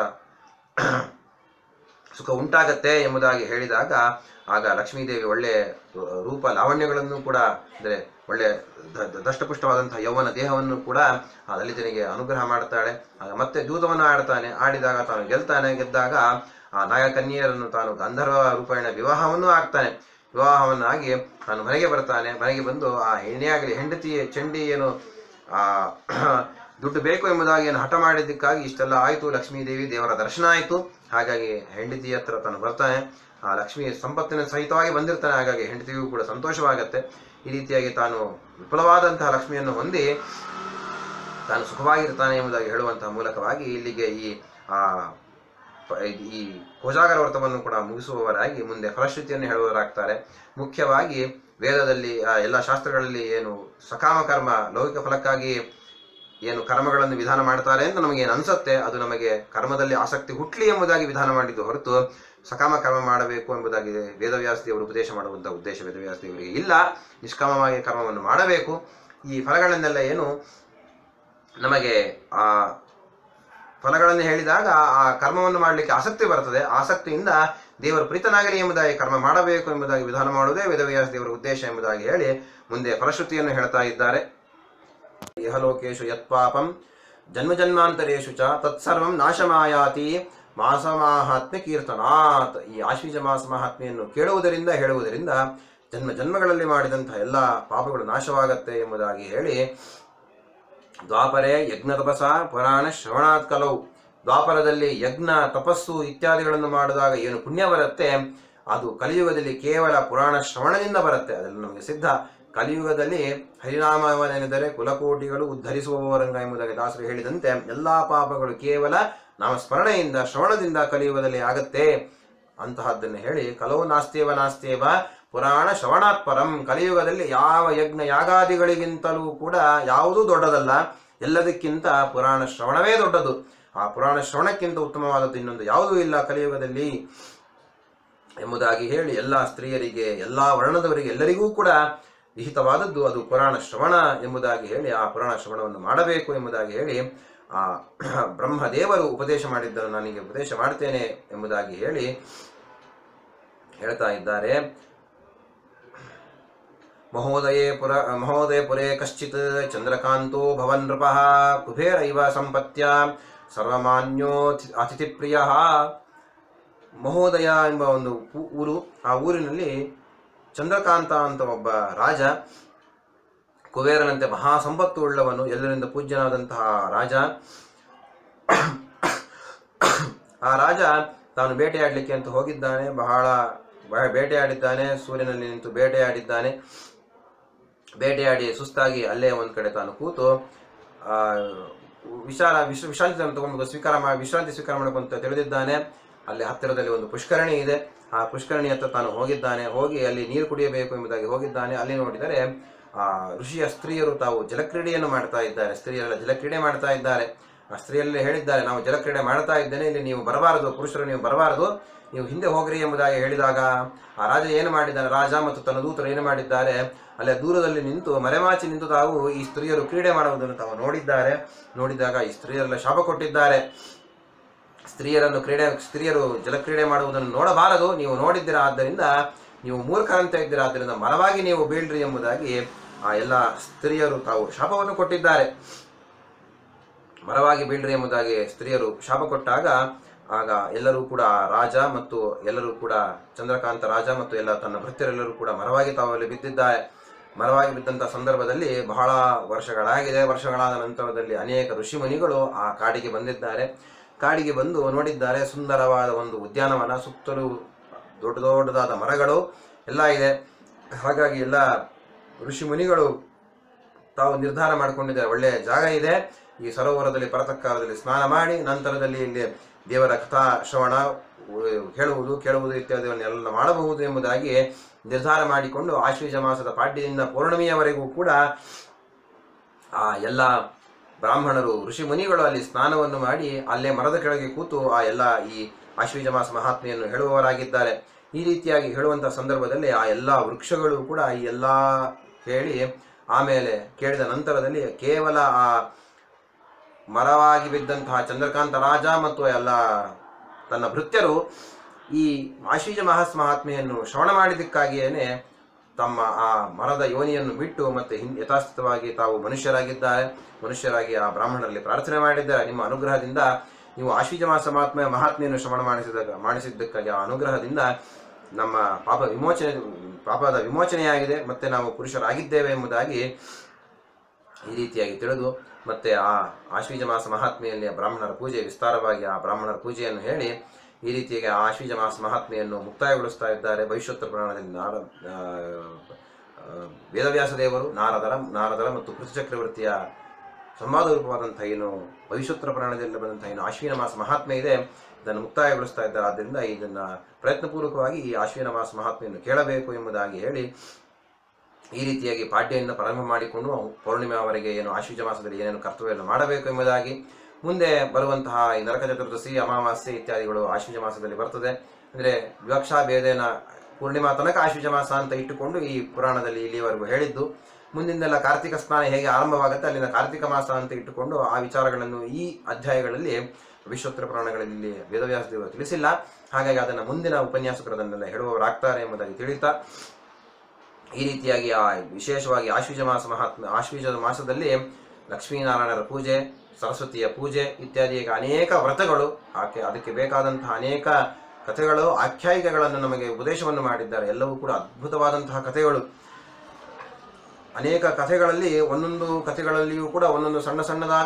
ಸುಖ ಉಂಟಾಗತ್ತೆ ಎಂಬುದಾಗಿ ಹೇಳಿದಾಗ ಆಗ ಲಕ್ಷ್ಮೀದೇವಿ ಒಳ್ಳೆ ರೂಪ ಲಾವಣ್ಯಗಳನ್ನು ಕೂಡ, ಅಂದರೆ ಒಳ್ಳೆ ದಷ್ಟಪುಷ್ಟವಾದಂತಹ ಯೌವನ ದೇಹವನ್ನು ಕೂಡ ಆ ಲಲಿತನಿಗೆ ಅನುಗ್ರಹ ಮಾಡ್ತಾಳೆ. ಆಗ ಮತ್ತೆ ದ್ಯೂತವನ್ನು ಆಡಿದಾಗ ತಾನು ಗೆದ್ದಾಗ ಆ ನಾಗಕನ್ಯರನ್ನು ತಾನು ಗಂಧರ್ವ ರೂಪೇಣ ವಿವಾಹವನ್ನು ಆಗ್ತಾನೆ. ವಿವಾಹವನ್ನಾಗಿ ತಾನು ಮನೆಗೆ ಬರ್ತಾನೆ. ಮನೆಗೆ ಬಂದು ಆ ಏನೇ ಆಗಲಿ ಹೆಂಡತಿ ಚಂಡಿ ಏನು ದುಡ್ಡು ಬೇಕು ಎಂಬುದಾಗಿ ಏನು ಹಠ ಮಾಡಿದ್ದಕ್ಕಾಗಿ ಇಷ್ಟೆಲ್ಲ ಆಯಿತು. ಲಕ್ಷ್ಮೀದೇವಿ ದೇವರ ದರ್ಶನ ಆಯಿತು. ಹಾಗಾಗಿ ಹೆಂಡತಿ ಹತ್ರ ತಾನು ಬರ್ತಾನೆ. ಆ ಲಕ್ಷ್ಮಿ ಸಂಪತ್ತಿನ ಸಹಿತವಾಗಿ ಬಂದಿರ್ತಾನೆ. ಹಾಗಾಗಿ ಹೆಂಡತಿಗೂ ಕೂಡ ಸಂತೋಷವಾಗತ್ತೆ. ಈ ರೀತಿಯಾಗಿ ತಾನು ವಿಫಲವಾದಂತಹ ಲಕ್ಷ್ಮಿಯನ್ನು ಹೊಂದಿ ತಾನು ಸುಖವಾಗಿರ್ತಾನೆ ಎಂಬುದಾಗಿ ಹೇಳುವಂತಹ ಮೂಲಕವಾಗಿ ಇಲ್ಲಿಗೆ ಈ ಕೋಜಾಗರ ವ್ರತವನ್ನು ಕೂಡ ಮುಗಿಸುವವರಾಗಿ ಮುಂದೆ ಫಲಶ್ರುತಿಯನ್ನು ಹೇಳುವವರಾಗ್ತಾರೆ. ಮುಖ್ಯವಾಗಿ ವೇದದಲ್ಲಿ ಎಲ್ಲ ಶಾಸ್ತ್ರಗಳಲ್ಲಿ ಏನು ಸಕಾಮ ಕರ್ಮ ಲೌಕಿಕ ಫಲಕ್ಕಾಗಿ ಏನು ಕರ್ಮಗಳನ್ನು ವಿಧಾನ ಮಾಡ್ತಾರೆ ಅಂತ ನಮಗೇನು ಅನ್ಸುತ್ತೆ, ಅದು ನಮಗೆ ಕರ್ಮದಲ್ಲಿ ಆಸಕ್ತಿ ಹುಟ್ಲಿ ಎಂಬುದಾಗಿ ವಿಧಾನ ಮಾಡಿದ್ದು ಹೊರತು ಸಕಾಮ ಕರ್ಮ ಮಾಡಬೇಕು ಎಂಬುದಾಗಿ ವೇದವ್ಯಾಸದೇವರು ಉಪದೇಶ ಮಾಡುವಂಥ ಉದ್ದೇಶ ವೇದವ್ಯಾಸದೇವರಿಗೆ ಇಲ್ಲ. ನಿಷ್ಕಾಮವಾಗಿ ಕರ್ಮವನ್ನು ಮಾಡಬೇಕು. ಈ ಫಲಗಳನ್ನೆಲ್ಲ ಏನು ನಮಗೆ ಫಲಗಳನ್ನು ಹೇಳಿದಾಗ ಆ ಕರ್ಮವನ್ನು ಮಾಡಲಿಕ್ಕೆ ಆಸಕ್ತಿ ಬರ್ತದೆ. ಆಸಕ್ತಿಯಿಂದ ದೇವರು ಪ್ರೀತನಾಗಲಿ ಎಂಬುದಾಗಿ ಕರ್ಮ ಮಾಡಬೇಕು ಎಂಬುದಾಗಿ ವಿಧಾನ ಮಾಡುವುದೇ ವೇದವ್ಯಾಸ ದೇವರ ಉದ್ದೇಶ ಎಂಬುದಾಗಿ ಹೇಳಿ ಮುಂದೆ ಫಲಶ್ರುತಿಯನ್ನು ಹೇಳ್ತಾ ಇದ್ದಾರೆ. ಇಹಲೋಕೇಶು ಯತ್ಪಾಪಂ ಜನ್ಮಜನ್ಮಾಂತರೇಶು ಚ ತತ್ಸರ್ವಂ ನಾಶಮಾಯಾತಿ ಮಾಸಮಾಹಾತ್ಮ್ಯ ಕೀರ್ತನಾತ್. ಈ ಆಶ್ವೀಜ ಮಾಸ ಮಹಾತ್ಮೆಯನ್ನು ಕೇಳುವುದರಿಂದ ಹೇಳುವುದರಿಂದ ಜನ್ಮ ಜನ್ಮಗಳಲ್ಲಿ ಮಾಡಿದಂತಹ ಎಲ್ಲ ಪಾಪಗಳು ನಾಶವಾಗತ್ತೆ ಎಂಬುದಾಗಿ ಹೇಳಿ ದ್ವಾಪರೇ ಯಜ್ಞ ತಪಸ ಪುರಾಣ ಶ್ರವಣಾತ್ ಕಲವು. ದ್ವಾಪರದಲ್ಲಿ ಯಜ್ಞ ತಪಸ್ಸು ಇತ್ಯಾದಿಗಳನ್ನು ಮಾಡಿದಾಗ ಏನು ಪುಣ್ಯ ಬರುತ್ತೆ ಅದು ಕಲಿಯುಗದಲ್ಲಿ ಕೇವಲ ಪುರಾಣ ಶ್ರವಣದಿಂದ ಬರುತ್ತೆ. ಅದೆಲ್ಲ ನಮಗೆ ಸಿದ್ಧ. ಕಲಿಯುಗದಲ್ಲಿ ಹರಿನಾಮವನೆನೆದರೆ ಕುಲಕೋಟಿಗಳು ಉದ್ಧರಿಸುವವರಂಗ ಎಂಬುದಾಗಿ ದಾಸರು ಹೇಳಿದಂತೆ ಎಲ್ಲಾ ಪಾಪಗಳು ಕೇವಲ ನಾಮಸ್ಮರಣೆಯಿಂದ ಶ್ರವಣದಿಂದ ಕಲಿಯುಗದಲ್ಲಿ ಆಗತ್ತೆ ಅಂತಹದ್ದನ್ನು ಹೇಳಿ ಕಲೋ ನಾಸ್ತ್ಯೇವ ಪುರಾಣ ಶ್ರವಣಾತ್ ಪರಂ. ಕಲಿಯುಗದಲ್ಲಿ ಯಾವ ಯಜ್ಞ ಯಾಗಾದಿಗಳಿಗಿಂತಲೂ ಕೂಡ ಯಾವುದೂ ದೊಡ್ಡದಲ್ಲ, ಎಲ್ಲದಕ್ಕಿಂತ ಪುರಾಣ ಶ್ರವಣವೇ ದೊಡ್ಡದು. ಆ ಪುರಾಣ ಶ್ರವಣಕ್ಕಿಂತ ಉತ್ತಮವಾದದ್ದು ಇನ್ನೊಂದು ಯಾವುದೂ ಇಲ್ಲ ಕಲಿಯುಗದಲ್ಲಿ ಎಂಬುದಾಗಿ ಹೇಳಿ ಎಲ್ಲ ಸ್ತ್ರೀಯರಿಗೆ ಎಲ್ಲ ವರ್ಣದವರಿಗೆ ಎಲ್ಲರಿಗೂ ಕೂಡ ವಿಹಿತವಾದದ್ದು ಅದು ಪುರಾಣ ಶ್ರವಣ ಎಂಬುದಾಗಿ ಹೇಳಿ ಆ ಪುರಾಣ ಶ್ರವಣವನ್ನು ಮಾಡಬೇಕು ಎಂಬುದಾಗಿ ಹೇಳಿ ಆ ಬ್ರಹ್ಮದೇವರು ಉಪದೇಶ ಮಾಡಿದ್ದನ್ನು ನನಗೆ ಉಪದೇಶ ಮಾಡ್ತೇನೆ ಎಂಬುದಾಗಿ ಹೇಳಿ ಹೇಳ್ತಾ ಇದ್ದಾರೆ. ಮಹೋದಯ ಪುರೇ ಕಶ್ಚಿತ್ ಚಂದ್ರಕಾಂತೋ ಭವನ್ ನೃಪಃ ಕುಬೇರೈವ ಸಂಪತ್ಯ ಸರ್ವಮಾನ್ಯೋ ಅತಿಥಿ ಪ್ರಿಯ. ಮಹೋದಯ ಎಂಬ ಒಂದು ಊರು. ಆ ಊರಿನಲ್ಲಿ ಚಂದ್ರಕಾಂತ ಅಂತ ಒಬ್ಬ ರಾಜ, ಕುಬೇರನಂತೆ ಮಹಾ ಸಂಪತ್ತು ಉಳ್ಳವನು, ಎಲ್ಲರಿಂದ ಪೂಜ್ಯನಾದಂತಹ ರಾಜ. ಆ ರಾಜ ತಾನು ಬೇಟೆಯಾಡಲಿಕ್ಕೆ ಅಂತ ಹೋಗಿದ್ದಾನೆ. ಬಹಳ ಬೇಟೆಯಾಡಿದ್ದಾನೆ. ಸೂರ್ಯನಲ್ಲಿ ನಿಂತು ಬೇಟೆಯಾಡಿ ಸುಸ್ತಾಗಿ ಅಲ್ಲೇ ಒಂದು ಕಡೆ ತಾನು ಕೂತು ವಿಶ್ರಾಂತಿಯನ್ನು ತಗೊಂಡು ವಿಶ್ರಾಂತಿ ಸ್ವೀಕಾರ ಮಾಡಬೇಕಂತ ತಿಳಿದಿದ್ದಾನೆ. ಅಲ್ಲಿ ಹತ್ತಿರದಲ್ಲಿ ಒಂದು ಪುಷ್ಕರಣಿ ಇದೆ. ಆ ಪುಷ್ಕರಣಿ ಹತ್ರ ತಾನು ಹೋಗಿ ಅಲ್ಲಿ ನೀರು ಕುಡಿಯಬೇಕು ಎಂಬುದಾಗಿ ಹೋಗಿದ್ದಾನೆ. ಅಲ್ಲಿ ನೋಡಿದರೆ ಆ ಋಷಿಯ ಸ್ತ್ರೀಯರು ತಾವು ಜಲಕ್ರೀಡೆಯನ್ನು ಮಾಡ್ತಾ ಇದ್ದಾರೆ. ಸ್ತ್ರೀಯರೆಲ್ಲ ಜಲಕ್ರೀಡೆ ಮಾಡ್ತಾ ಇದ್ದಾರೆ. ಆ ಸ್ತ್ರೀಯರಲ್ಲಿ ಹೇಳಿದ್ದಾರೆ, ನಾವು ಜಲಕ್ರೀಡೆ ಮಾಡ್ತಾ ಇದ್ದೇನೆ, ಇಲ್ಲಿ ನೀವು ಬರಬಾರದು, ಪುರುಷರು ನೀವು ಬರಬಾರದು, ನೀವು ಹಿಂದೆ ಹೋಗ್ರಿ ಎಂಬುದಾಗಿ ಹೇಳಿದಾಗ ಆ ರಾಜ ಏನು ಮಾಡಿದ್ದಾನೆ, ರಾಜ ಮತ್ತು ತನ್ನ ದೂತರು ಏನು ಮಾಡಿದ್ದಾರೆ, ಅಲ್ಲೇ ದೂರದಲ್ಲಿ ನಿಂತು ಮರೆಮಾಚಿ ನಿಂತು ತಾವು ಈ ಸ್ತ್ರೀಯರು ಕ್ರೀಡೆ ಮಾಡುವುದನ್ನು ತಾವು ನೋಡಿದಾಗ ಈ ಸ್ತ್ರೀಯರೆಲ್ಲ ಶಾಪ ಕೊಟ್ಟಿದ್ದಾರೆ. ಸ್ತ್ರೀಯರು ಜಲಕ್ರೀಡೆ ಮಾಡುವುದನ್ನು ನೋಡಬಾರದು, ನೀವು ನೋಡಿದ್ದೀರಾ, ಆದ್ದರಿಂದ ನೀವು ಮೂರ್ಖರಂತೆ ಇದ್ದೀರಾ, ಆದ್ದರಿಂದ ಮರವಾಗಿ ನೀವು ಬೀಳ್ರಿ ಎಂಬುದಾಗಿ ಆ ಎಲ್ಲ ಸ್ತ್ರೀಯರು ತಾವು ಶಾಪವನ್ನು ಕೊಟ್ಟಿದ್ದಾರೆ. ಮರವಾಗಿ ಬೀಳ್ರಿ ಎಂಬುದಾಗಿ ಸ್ತ್ರೀಯರು ಶಾಪ ಕೊಟ್ಟಾಗ ಆಗ ಎಲ್ಲರೂ ಕೂಡ ರಾಜ ಮತ್ತು ಎಲ್ಲರೂ ಕೂಡ ಚಂದ್ರಕಾಂತ ರಾಜ ಮತ್ತು ಎಲ್ಲ ತನ್ನ ಭೃತ್ಯರೆಲ್ಲರೂ ಕೂಡ ಮರವಾಗಿ ತಾವಲ್ಲಿ ಬಿದ್ದಿದ್ದಾರೆ. ಮರವಾಗಿ ಬಿದ್ದಂಥ ಸಂದರ್ಭದಲ್ಲಿ ಬಹಳ ವರ್ಷಗಳಾದ ನಂತರದಲ್ಲಿ ಅನೇಕ ಋಷಿಮುನಿಗಳು ಆ ಕಾಡಿಗೆ ಬಂದಿದ್ದಾರೆ. ಕಾಡಿಗೆ ಬಂದು ನೋಡಿದ್ದಾರೆ, ಸುಂದರವಾದ ಒಂದು ಉದ್ಯಾನವನ, ಸುತ್ತಲೂ ದೊಡ್ಡದಾದ ಮರಗಳು ಎಲ್ಲ ಇದೆ. ಹಾಗಾಗಿ ಎಲ್ಲ ಋಷಿಮುನಿಗಳು ತಾವು ನಿರ್ಧಾರ ಮಾಡಿಕೊಂಡಿದ್ದಾರೆ, ಒಳ್ಳೆಯ ಜಾಗ ಇದೆ, ಈ ಸರೋವರದಲ್ಲಿ ಪರತಕ್ಕಾಲದಲ್ಲಿ ಸ್ನಾನ ಮಾಡಿ ನಂತರದಲ್ಲಿ ಇಲ್ಲಿ ದೇವರ ಕಥಾ ಶ್ರವಣ ಕೇಳುವುದು ಇತ್ಯಾದಿಗಳನ್ನೆಲ್ಲ ಮಾಡಬಹುದು ಎಂಬುದಾಗಿ ನಿರ್ಧಾರ ಮಾಡಿಕೊಂಡು ಆಶ್ವೀಜ ಮಾಸದ ಪಾಡ್ಯದಿಂದ ಪೌರ್ಣಮಿಯವರೆಗೂ ಕೂಡ ಆ ಎಲ್ಲ ಬ್ರಾಹ್ಮಣರು ಋಷಿ ಮುನಿಗಳು ಅಲ್ಲಿ ಸ್ನಾನವನ್ನು ಮಾಡಿ ಅಲ್ಲೇ ಮರದ ಕೆಳಗೆ ಕೂತು ಆ ಎಲ್ಲ ಈ ಆಶ್ವೀಜ ಮಾಸ ಮಹಾತ್ಮೆಯನ್ನು ಹೇಳುವವರಾಗಿದ್ದಾರೆ. ಈ ರೀತಿಯಾಗಿ ಹೇಳುವಂತಹ ಸಂದರ್ಭದಲ್ಲಿ ಆ ಎಲ್ಲ ವೃಕ್ಷಗಳು ಕೂಡ ಈ ಎಲ್ಲ ಹೇಳಿ ಆಮೇಲೆ ಕೇಳಿದ ನಂತರದಲ್ಲಿ ಕೇವಲ ಆ ಮರವಾಗಿ ಬಿದ್ದಂತಹ ಚಂದ್ರಕಾಂತ ರಾಜ ಮತ್ತು ಎಲ್ಲ ತನ್ನ ಭೃತ್ಯರು ಈ ಆಶ್ವೀಜ ಮಾಸ ಮಹಾತ್ಮೆಯನ್ನು ಶ್ರವಣ ಮಾಡಿದ್ದಕ್ಕಾಗಿಯೇನೆ ತಮ್ಮ ಆ ಮರದ ಯೋನಿಯನ್ನು ಬಿಟ್ಟು ಮತ್ತೆ ಯಥಾಸ್ಥಿತವಾಗಿ ತಾವು ಮನುಷ್ಯರಾಗಿ ಆ ಬ್ರಾಹ್ಮಣರಲ್ಲಿ ಪ್ರಾರ್ಥನೆ ಮಾಡಿದ್ದಾರೆ. ನಿಮ್ಮ ಅನುಗ್ರಹದಿಂದ ನೀವು ಆಶ್ವೀಜ ಮಾಸ ಮಹಾತ್ಮೆಯನ್ನು ಶ್ರವಣ ಮಾಡಿಸಿದ್ದಕ್ಕಾಗಿ ಆ ಅನುಗ್ರಹದಿಂದ ನಮ್ಮ ಪಾಪದ ವಿಮೋಚನೆಯಾಗಿದೆ, ಮತ್ತೆ ನಾವು ಪುರುಷರಾಗಿದ್ದೇವೆ ಎಂಬುದಾಗಿ ಈ ರೀತಿಯಾಗಿ ತಿಳಿದು ಮತ್ತೆ ಆ ಆಶ್ವೀಜ ಮಾಸ ಮಹಾತ್ಮೆಯಲ್ಲಿ ಬ್ರಾಹ್ಮಣರ ಪೂಜೆ ವಿಸ್ತಾರವಾಗಿ ಆ ಬ್ರಾಹ್ಮಣರ ಪೂಜೆಯನ್ನು ಹೇಳಿ ಈ ರೀತಿಯಾಗಿ ಆ ಆಶ್ವೀಜ ಮಾಸ ಮಹಾತ್ಮೆಯನ್ನು ಮುಕ್ತಾಯಗೊಳಿಸ್ತಾ ಇದ್ದಾರೆ. ಭವಿಷ್ಯೋತ್ತರ ಪುರಾಣದಲ್ಲಿ ವೇದವ್ಯಾಸ ದೇವರು ನಾರದರ ಮತ್ತು ಪೃಥುಚಕ್ರವರ್ತಿಯ ಸಂವಾದ ರೂಪವಾದಂತಹ ಏನು ಭವಿಷ್ಯೋತ್ತರ ಪುರಾಣದಲ್ಲಿ ಬಂದಂತಹ ಏನು ಆಶ್ವೀನ ಮಾಸ ಮಹಾತ್ಮೆ ಇದೆ ಇದನ್ನು ಮುಕ್ತಾಯಗೊಳಿಸ್ತಾ ಇದ್ದಾರೆ. ಆದ್ದರಿಂದ ಇದನ್ನ ಪ್ರಯತ್ನಪೂರ್ವಕವಾಗಿ ಈ ಆಶ್ವೀನ ಮಾಸ ಮಹಾತ್ಮೆಯನ್ನು ಕೇಳಬೇಕು ಎಂಬುದಾಗಿ ಹೇಳಿ ಈ ರೀತಿಯಾಗಿ ಪಾಡ್ಯದಿಂದ ಪ್ರಾರಂಭ ಮಾಡಿಕೊಂಡು ಪೌರ್ಣಿಮೆಯವರೆಗೆ ಏನು ಆಶ್ವೀಜ ಮಾಸದಲ್ಲಿ ಏನೇನು ಕರ್ತವ್ಯವನ್ನು ಮಾಡಬೇಕು ಎಂಬುದಾಗಿ ಮುಂದೆ ಬರುವಂತಹ ಈ ನರಕ ಚತುರ್ದಶಿ ಅಮಾವಾಸ್ಯೆ ಇತ್ಯಾದಿಗಳು ಆಶ್ವೀಜ ಮಾಸದಲ್ಲಿ ಬರ್ತದೆ. ಅಂದರೆ ವಿವಕ್ಷಾ ಭೇದೇನ ಪೂರ್ಣಿಮಾ ತನಕ ಆಶ್ವೀಜ ಮಾಸ ಅಂತ ಇಟ್ಟುಕೊಂಡು ಈ ಪುರಾಣದಲ್ಲಿ ಇಲ್ಲಿಯವರೆಗೂ ಹೇಳಿದ್ದು. ಮುಂದಿಂದೆಲ್ಲ ಕಾರ್ತಿಕ ಸ್ನಾನ ಹೇಗೆ ಆರಂಭವಾಗುತ್ತೆ ಅಲ್ಲಿಂದ ಕಾರ್ತಿಕ ಮಾಸ ಅಂತ ಇಟ್ಟುಕೊಂಡು ಆ ವಿಚಾರಗಳನ್ನು ಈ ಅಧ್ಯಾಯಗಳಲ್ಲಿ ಭವಿಷ್ಯೋತ್ತರ ಪುರಾಣಗಳಲ್ಲಿ ವೇದವ್ಯಾಸ ದೇವರು ತಿಳಿಸಿಲ್ಲ. ಹಾಗಾಗಿ ಅದನ್ನು ಮುಂದಿನ ಉಪನ್ಯಾಸಕರದನ್ನೆಲ್ಲ ಹೇಳುವವರಾಗ್ತಾರೆ ಎಂಬುದಾಗಿ ತಿಳಿಯುತ್ತಾ, ಈ ರೀತಿಯಾಗಿ ವಿಶೇಷವಾಗಿ ಆಶ್ವೀಜ ಮಾಸದಲ್ಲಿ ಲಕ್ಷ್ಮೀನಾರಾಯಣರ ಪೂಜೆ, ಸರಸ್ವತಿಯ ಪೂಜೆ ಇತ್ಯಾದಿ ಅನೇಕ ವ್ರತಗಳು, ಅದಕ್ಕೆ ಬೇಕಾದಂತಹ ಅನೇಕ ಕಥೆಗಳು, ಆಖ್ಯಾಯಿಕೆಗಳನ್ನು ನಮಗೆ ಉಪದೇಶವನ್ನು ಮಾಡಿದ್ದಾರೆ. ಎಲ್ಲವೂ ಕೂಡ ಅದ್ಭುತವಾದಂತಹ ಕಥೆಗಳು. ಅನೇಕ ಕಥೆಗಳಲ್ಲಿ ಒಂದೊಂದು ಕಥೆಗಳಲ್ಲಿಯೂ ಕೂಡ ಒಂದೊಂದು ಸಣ್ಣ ಸಣ್ಣದಾದ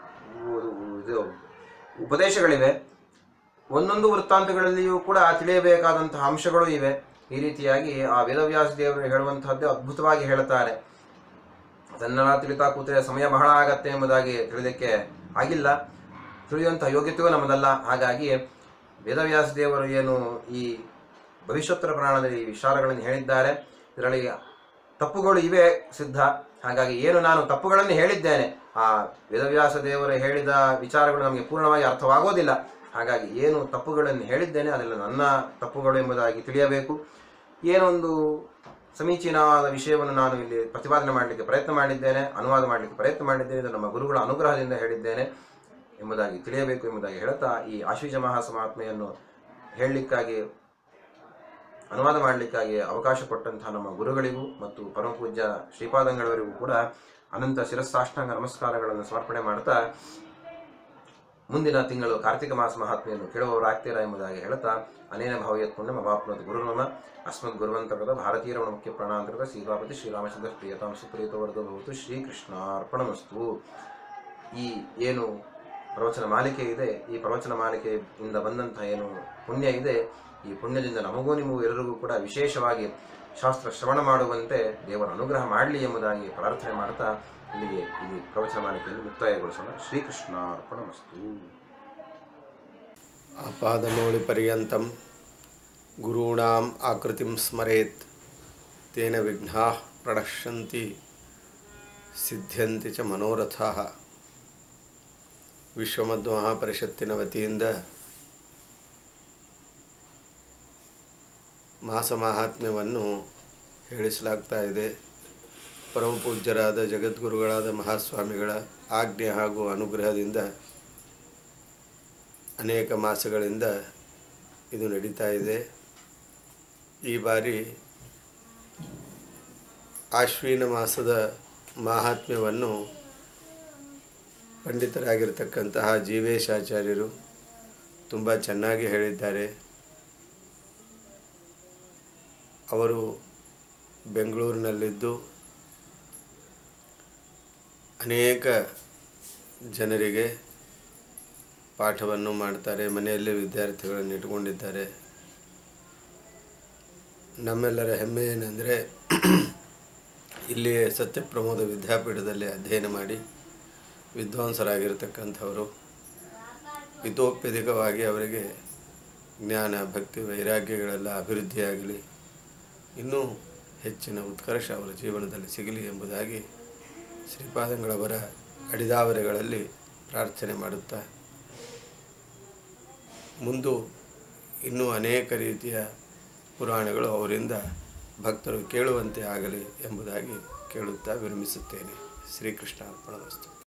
ಉಪದೇಶಗಳಿವೆ. ಒಂದೊಂದು ವೃತ್ತಾಂತಗಳಲ್ಲಿಯೂ ಕೂಡ ತಿಳಿಯಬೇಕಾದಂತಹ ಅಂಶಗಳು ಇವೆ. ಈ ರೀತಿಯಾಗಿ ಆ ವೇದವ್ಯಾಸ ದೇವರು ಹೇಳುವಂತಹದ್ದು ಅದ್ಭುತವಾಗಿ ಹೇಳುತ್ತಾರೆ. ಅದನ್ನೆಲ್ಲ ತಿಳಿತಾ ಕೂತರೆ ಸಮಯ ಬಹಳ ಆಗತ್ತೆ ಎಂಬುದಾಗಿ ತಿಳಿದಕ್ಕೆ ಆಗಿಲ್ಲ. ತಿಳಿಯುವಂತಹ ಯೋಗ್ಯತೆಯೂ ನಮ್ಮದಲ್ಲ. ಹಾಗಾಗಿ ವೇದವ್ಯಾಸ ದೇವರು ಏನು ಈ ಭವಿಷ್ಯೋತ್ತರ ಪುರಾಣದಲ್ಲಿ ವಿಚಾರಗಳನ್ನು ಹೇಳಿದ್ದಾರೆ, ಇದರಲ್ಲಿ ತಪ್ಪುಗಳು ಇವೆ ಸಿದ್ಧ. ಹಾಗಾಗಿ ಏನು ನಾನು ತಪ್ಪುಗಳನ್ನು ಹೇಳಿದ್ದೇನೆ, ಆ ವೇದವ್ಯಾಸ ದೇವರು ಹೇಳಿದ ವಿಚಾರಗಳು ನಮಗೆ ಪೂರ್ಣವಾಗಿ ಅರ್ಥವಾಗೋದಿಲ್ಲ. ಹಾಗಾಗಿ ಏನು ತಪ್ಪುಗಳನ್ನು ಹೇಳಿದ್ದೇನೆ ಅದೆಲ್ಲ ನನ್ನ ತಪ್ಪುಗಳು ಎಂಬುದಾಗಿ ತಿಳಿಯಬೇಕು. ಏನೊಂದು ಸಮೀಚೀನವಾದ ವಿಷಯವನ್ನು ನಾನು ಇಲ್ಲಿ ಪ್ರತಿಪಾದನೆ ಮಾಡಲಿಕ್ಕೆ ಪ್ರಯತ್ನ ಮಾಡಿದ್ದೇನೆ, ಅನುವಾದ ಮಾಡಲಿಕ್ಕೆ ಪ್ರಯತ್ನ ಮಾಡಿದ್ದೇನೆ, ಇದು ನಮ್ಮ ಗುರುಗಳ ಅನುಗ್ರಹದಿಂದ ಹೇಳಿದ್ದೇನೆ ಎಂಬುದಾಗಿ ತಿಳಿಯಬೇಕು ಎಂಬುದಾಗಿ ಹೇಳುತ್ತಾ, ಈ ಆಶ್ವೀಜ ಮಹಾಸಮಾತ್ಮೆಯನ್ನು ಹೇಳಲಿಕ್ಕಾಗಿ, ಅನುವಾದ ಮಾಡಲಿಕ್ಕಾಗಿ ಅವಕಾಶ ಕೊಟ್ಟಂತಹ ನಮ್ಮ ಗುರುಗಳಿಗೂ ಮತ್ತು ಪರಮಪೂಜ್ಯ ಶ್ರೀಪಾದಂಗಳವರಿಗೂ ಕೂಡ ಅನಂತ ಶಿರಸ್ಸಾಷ್ಟಾಂಗ ನಮಸ್ಕಾರಗಳನ್ನು ಸಮರ್ಪಣೆ ಮಾಡ್ತಾ, ಮುಂದಿನ ತಿಂಗಳು ಕಾರ್ತಿಕ ಮಾಸ ಮಹಾತ್ಮೆಯನ್ನು ಕೇಳುವವರಾಗ್ತೀರಾ ಎಂಬುದಾಗಿ ಹೇಳುತ್ತಾ, ಅನೇನ ಭಾವಯತ್ ಪುಣ್ಯಂ ಅವಾಪ್ನೋತಿ ಗುರುರ್ಮಮ ಅಸ್ಮದ್ ಗುರುವಂತರ್ಗತ ಭಾರತೀಯ ರಮಣ ಮುಖ್ಯ ಪ್ರಾಣಾಂತರ್ಗತ ಶ್ರೀಪಾಪತಿ ಶ್ರೀರಾಮಚಂದ್ರ ಪ್ರಿಯತಾಂ ಸುಪ್ರಿಯತವರ್ಧೋ ಭವತು. ಶ್ರೀಕೃಷ್ಣಾರ್ಪಣಮಸ್ತು. ಈ ಏನು ಪ್ರವಚನ ಮಾಲಿಕೆ ಇದೆ, ಈ ಪ್ರವಚನ ಮಾಲಿಕೆಯಿಂದ ಬಂದಂತಹ ಏನು ಪುಣ್ಯ ಇದೆ, ಈ ಪುಣ್ಯದಿಂದ ನಮಗೂ ನಿಮಗೂ ಎಲ್ಲರಿಗೂ ಕೂಡ ವಿಶೇಷವಾಗಿ ಶಾಸ್ತ್ರ ಶ್ರವಣ ಮಾಡುವಂತೆ ದೇವರ ಅನುಗ್ರಹ ಮಾಡಲಿ ಎಂಬುದಾಗಿ ಪ್ರಾರ್ಥನೆ ಮಾಡ್ತಾ ಇಲ್ಲಿಗೆ ಈ ಪ್ರವಚನ ಮಾಲಿಕೆಯನ್ನು ಮುಕ್ತಾಯಗೊಳಿಸೋಣ. ಶ್ರೀಕೃಷ್ಣಾರ್ಪಣಮಸ್ತು. ಆಪಾದಮೌಳಿ ಪರ್ಯಂತಂ ಗುರುಣಾಂ ಆಕೃತಿಂ ಸ್ಮರೇತ್ ತೇನ ವಿಘ್ನಾಃ ಪ್ರಣಶ್ಯಂತಿ ಸಿದ್ಧ್ಯಂತಿ ಚ ಮನೋರಥಾಃ. ವಿಶ್ವಮಧ್ವ ಮಹಾಪರಿಷತ್ತಿನ ವತಿಯಿಂದ ಮಾಸ ಮಹಾತ್ಮ್ಯವನ್ನು ಹೇಳಿಸಲಾಗ್ತಾ ಇದೆ. ಪರಮಪೂಜ್ಯರಾದ ಜಗದ್ಗುರುಗಳಾದ ಮಹಾಸ್ವಾಮಿಗಳ ಆಜ್ಞೆ ಹಾಗೂ ಅನುಗ್ರಹದಿಂದ ಅನೇಕ ಮಾಸಗಳಿಂದ ಇದು ನಡೀತಾ ಇದೆ. ಈ ಬಾರಿ ಆಶ್ವೀನ ಮಾಸದ ಮಹಾತ್ಮ್ಯವನ್ನು ಪಂಡಿತರಾಗಿರ್ತಕ್ಕಂತಹ ಜೀವೇಶಾಚಾರ್ಯರು ತುಂಬ ಚೆನ್ನಾಗಿ ಹೇಳಿದ್ದಾರೆ. ಅವರು ಬೆಂಗಳೂರಿನಲ್ಲಿದ್ದು ಅನೇಕ ಜನರಿಗೆ ಪಾಠವನ್ನು ಮಾಡ್ತಾರೆ, ಮನೆಯಲ್ಲೇ ವಿದ್ಯಾರ್ಥಿಗಳನ್ನು ಇಟ್ಟುಕೊಂಡಿದ್ದಾರೆ. ನಮ್ಮೆಲ್ಲರ ಹೆಮ್ಮೆ ಏನೆಂದರೆ ಇಲ್ಲಿಯೇ ಸತ್ಯಪ್ರಮೋದ ವಿದ್ಯಾಪೀಠದಲ್ಲಿ ಅಧ್ಯಯನ ಮಾಡಿ ವಿದ್ವಾಂಸರಾಗಿರ್ತಕ್ಕಂಥವರು ಹಿತೋಪ್ಯಧಿಕವಾಗಿ ಅವರಿಗೆ ಜ್ಞಾನ, ಭಕ್ತಿ, ವೈರಾಗ್ಯಗಳೆಲ್ಲ ಅಭಿವೃದ್ಧಿಯಾಗಲಿ, ಇನ್ನೂ ಹೆಚ್ಚಿನ ಉತ್ಕರ್ಷ ಅವರ ಜೀವನದಲ್ಲಿ ಸಿಗಲಿ ಎಂಬುದಾಗಿ ಶ್ರೀಪಾದಂಗಳವರ ಅಡಿದಾವರೆಗಳಲ್ಲಿ ಪ್ರಾರ್ಥನೆ ಮಾಡುತ್ತಾ, ಮುಂದೆ ಇನ್ನೂ ಅನೇಕ ರೀತಿಯ ಪುರಾಣಗಳು ಅವರಿಂದ ಭಕ್ತರು ಕೇಳುವಂತೆ ಆಗಲಿ ಎಂಬುದಾಗಿ ಕೇಳುತ್ತಾ ವಿರಮಿಸುತ್ತೇನೆ. ಶ್ರೀಕೃಷ್ಣಾರ್ಪಣಮಸ್ತು.